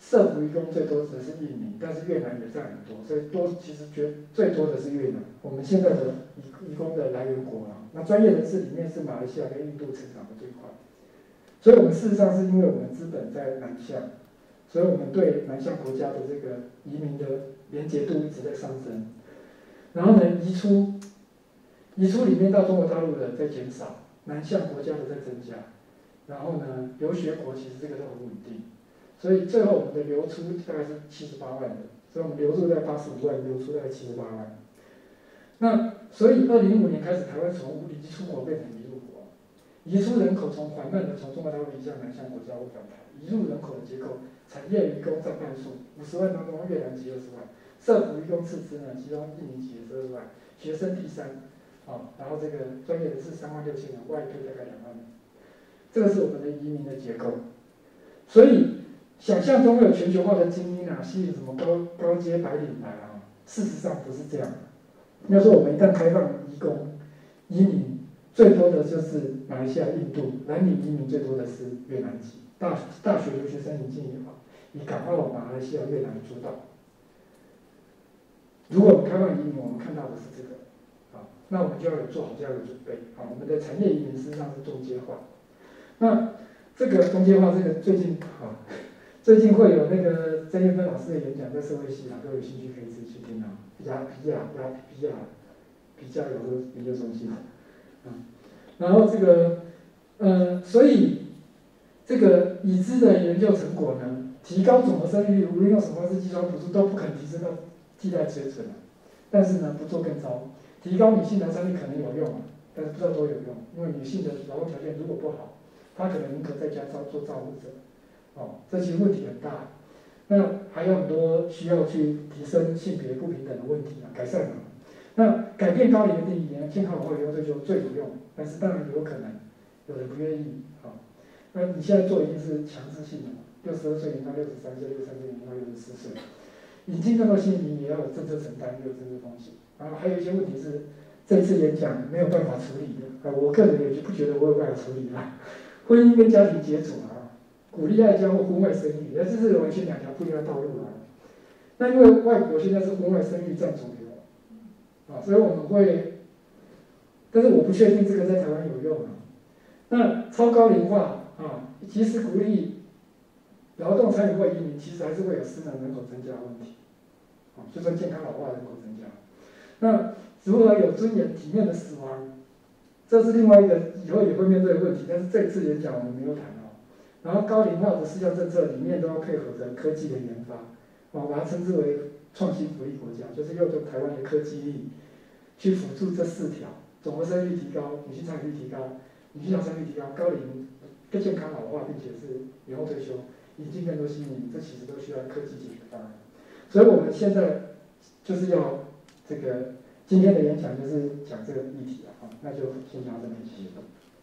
社福移工最多的是印尼，但是越南也占很多，所以多其实绝最多的是越南。我们现在的移移工的来源国啊，那专业人士里面是马来西亚跟印度成长的最快。所以我们事实上是因为我们资本在南向，所以我们对南向国家的这个移民的连结度一直在上升。然后呢，移出移出里面到中国大陆的在减少，南向国家的在增加。然后呢，留学国其实这个都很稳定。所以最后我们的流出大概是七十八万人，所以我们流入在八十五万，流出大概七十八万。那所以二零一五年开始，台湾从移出国变成移入国，移出人口从缓慢的从中国大陆移向南向国家或返台，移入人口的结构，产业移工占半数，五十万当中越南籍二十万，社福移工次之呢，其中印尼籍十二万，学生第三，啊，然后这个专业人士三万六千人，外推大概两万人，这个是我们的移民的结构，所以。想象中有全球化的精英啊，吸引什么高高阶白领来啊？事实上不是这样。要说我们一旦开放移工、移民，最多的就是马来西亚、印度，蓝领移民最多的是越南籍。大大学留学生引进也好，以港澳、马来西亚、越南主导。如果我们开放移民，我们看到的是这个，啊，那我们就要有做好这样的准备。啊，我们的产业移民事实上是中阶化。那这个中阶化，这个最近啊。最近会有那个曾艳芬老师的演讲，在社会系啊，都有兴趣可以自己去听啊。亚皮亚、亚皮亚、皮加有的研究中心，嗯，然后这个，呃，所以这个已知的研究成果呢，提高总的生育率，无论用什么方式计算补助，都不肯提升到替代水准了。但是呢，不做更糟，提高女性劳动力可能有用啊，但是不知道多有用，因为女性的劳动条件如果不好，她可能宁可在家照做照顾者。哦，这些问题很大，那还有很多需要去提升性别不平等的问题啊，改善啊。那改变高龄的定义呢？健康老化以后追求最有用，但是当然有可能有人不愿意啊。那你现在做一定是强制性的嘛？六十二岁延到六十三岁，六十三岁延到六十四岁，引进更多新移民也要有政策承担，也有政策风险。然后还有一些问题是这次演讲没有办法处理的啊，我个人也就不觉得我有办法处理啊。婚姻跟家庭结组啊。鼓励爱家或婚外生育，那这是完全两条不一样的道路啊。那因为外国现在是婚外生育占主流，啊，所以我们会，但是我不确定这个在台湾有用啊。那超高龄化啊，即使鼓励劳动参与或移民，其实还是会有失能人口增加的问题，啊，就说健康老化人口增加。那如何有尊严体面的死亡，这是另外一个以后也会面对的问题，但是这次演讲我们没有谈啊。然后高龄化的四项政策里面都要配合着科技的研发，我把它称之为创新福利国家，就是用台湾的科技力去辅助这四条：总和生育率提高、女性参与率提高、女性劳生率提高、高龄更健康老化，并且是延后退休，引进更多新移民，这其实都需要科技解决方案。所以我们现在就是要这个今天的演讲就是讲这个议题了啊，那就先讲到这边，谢谢。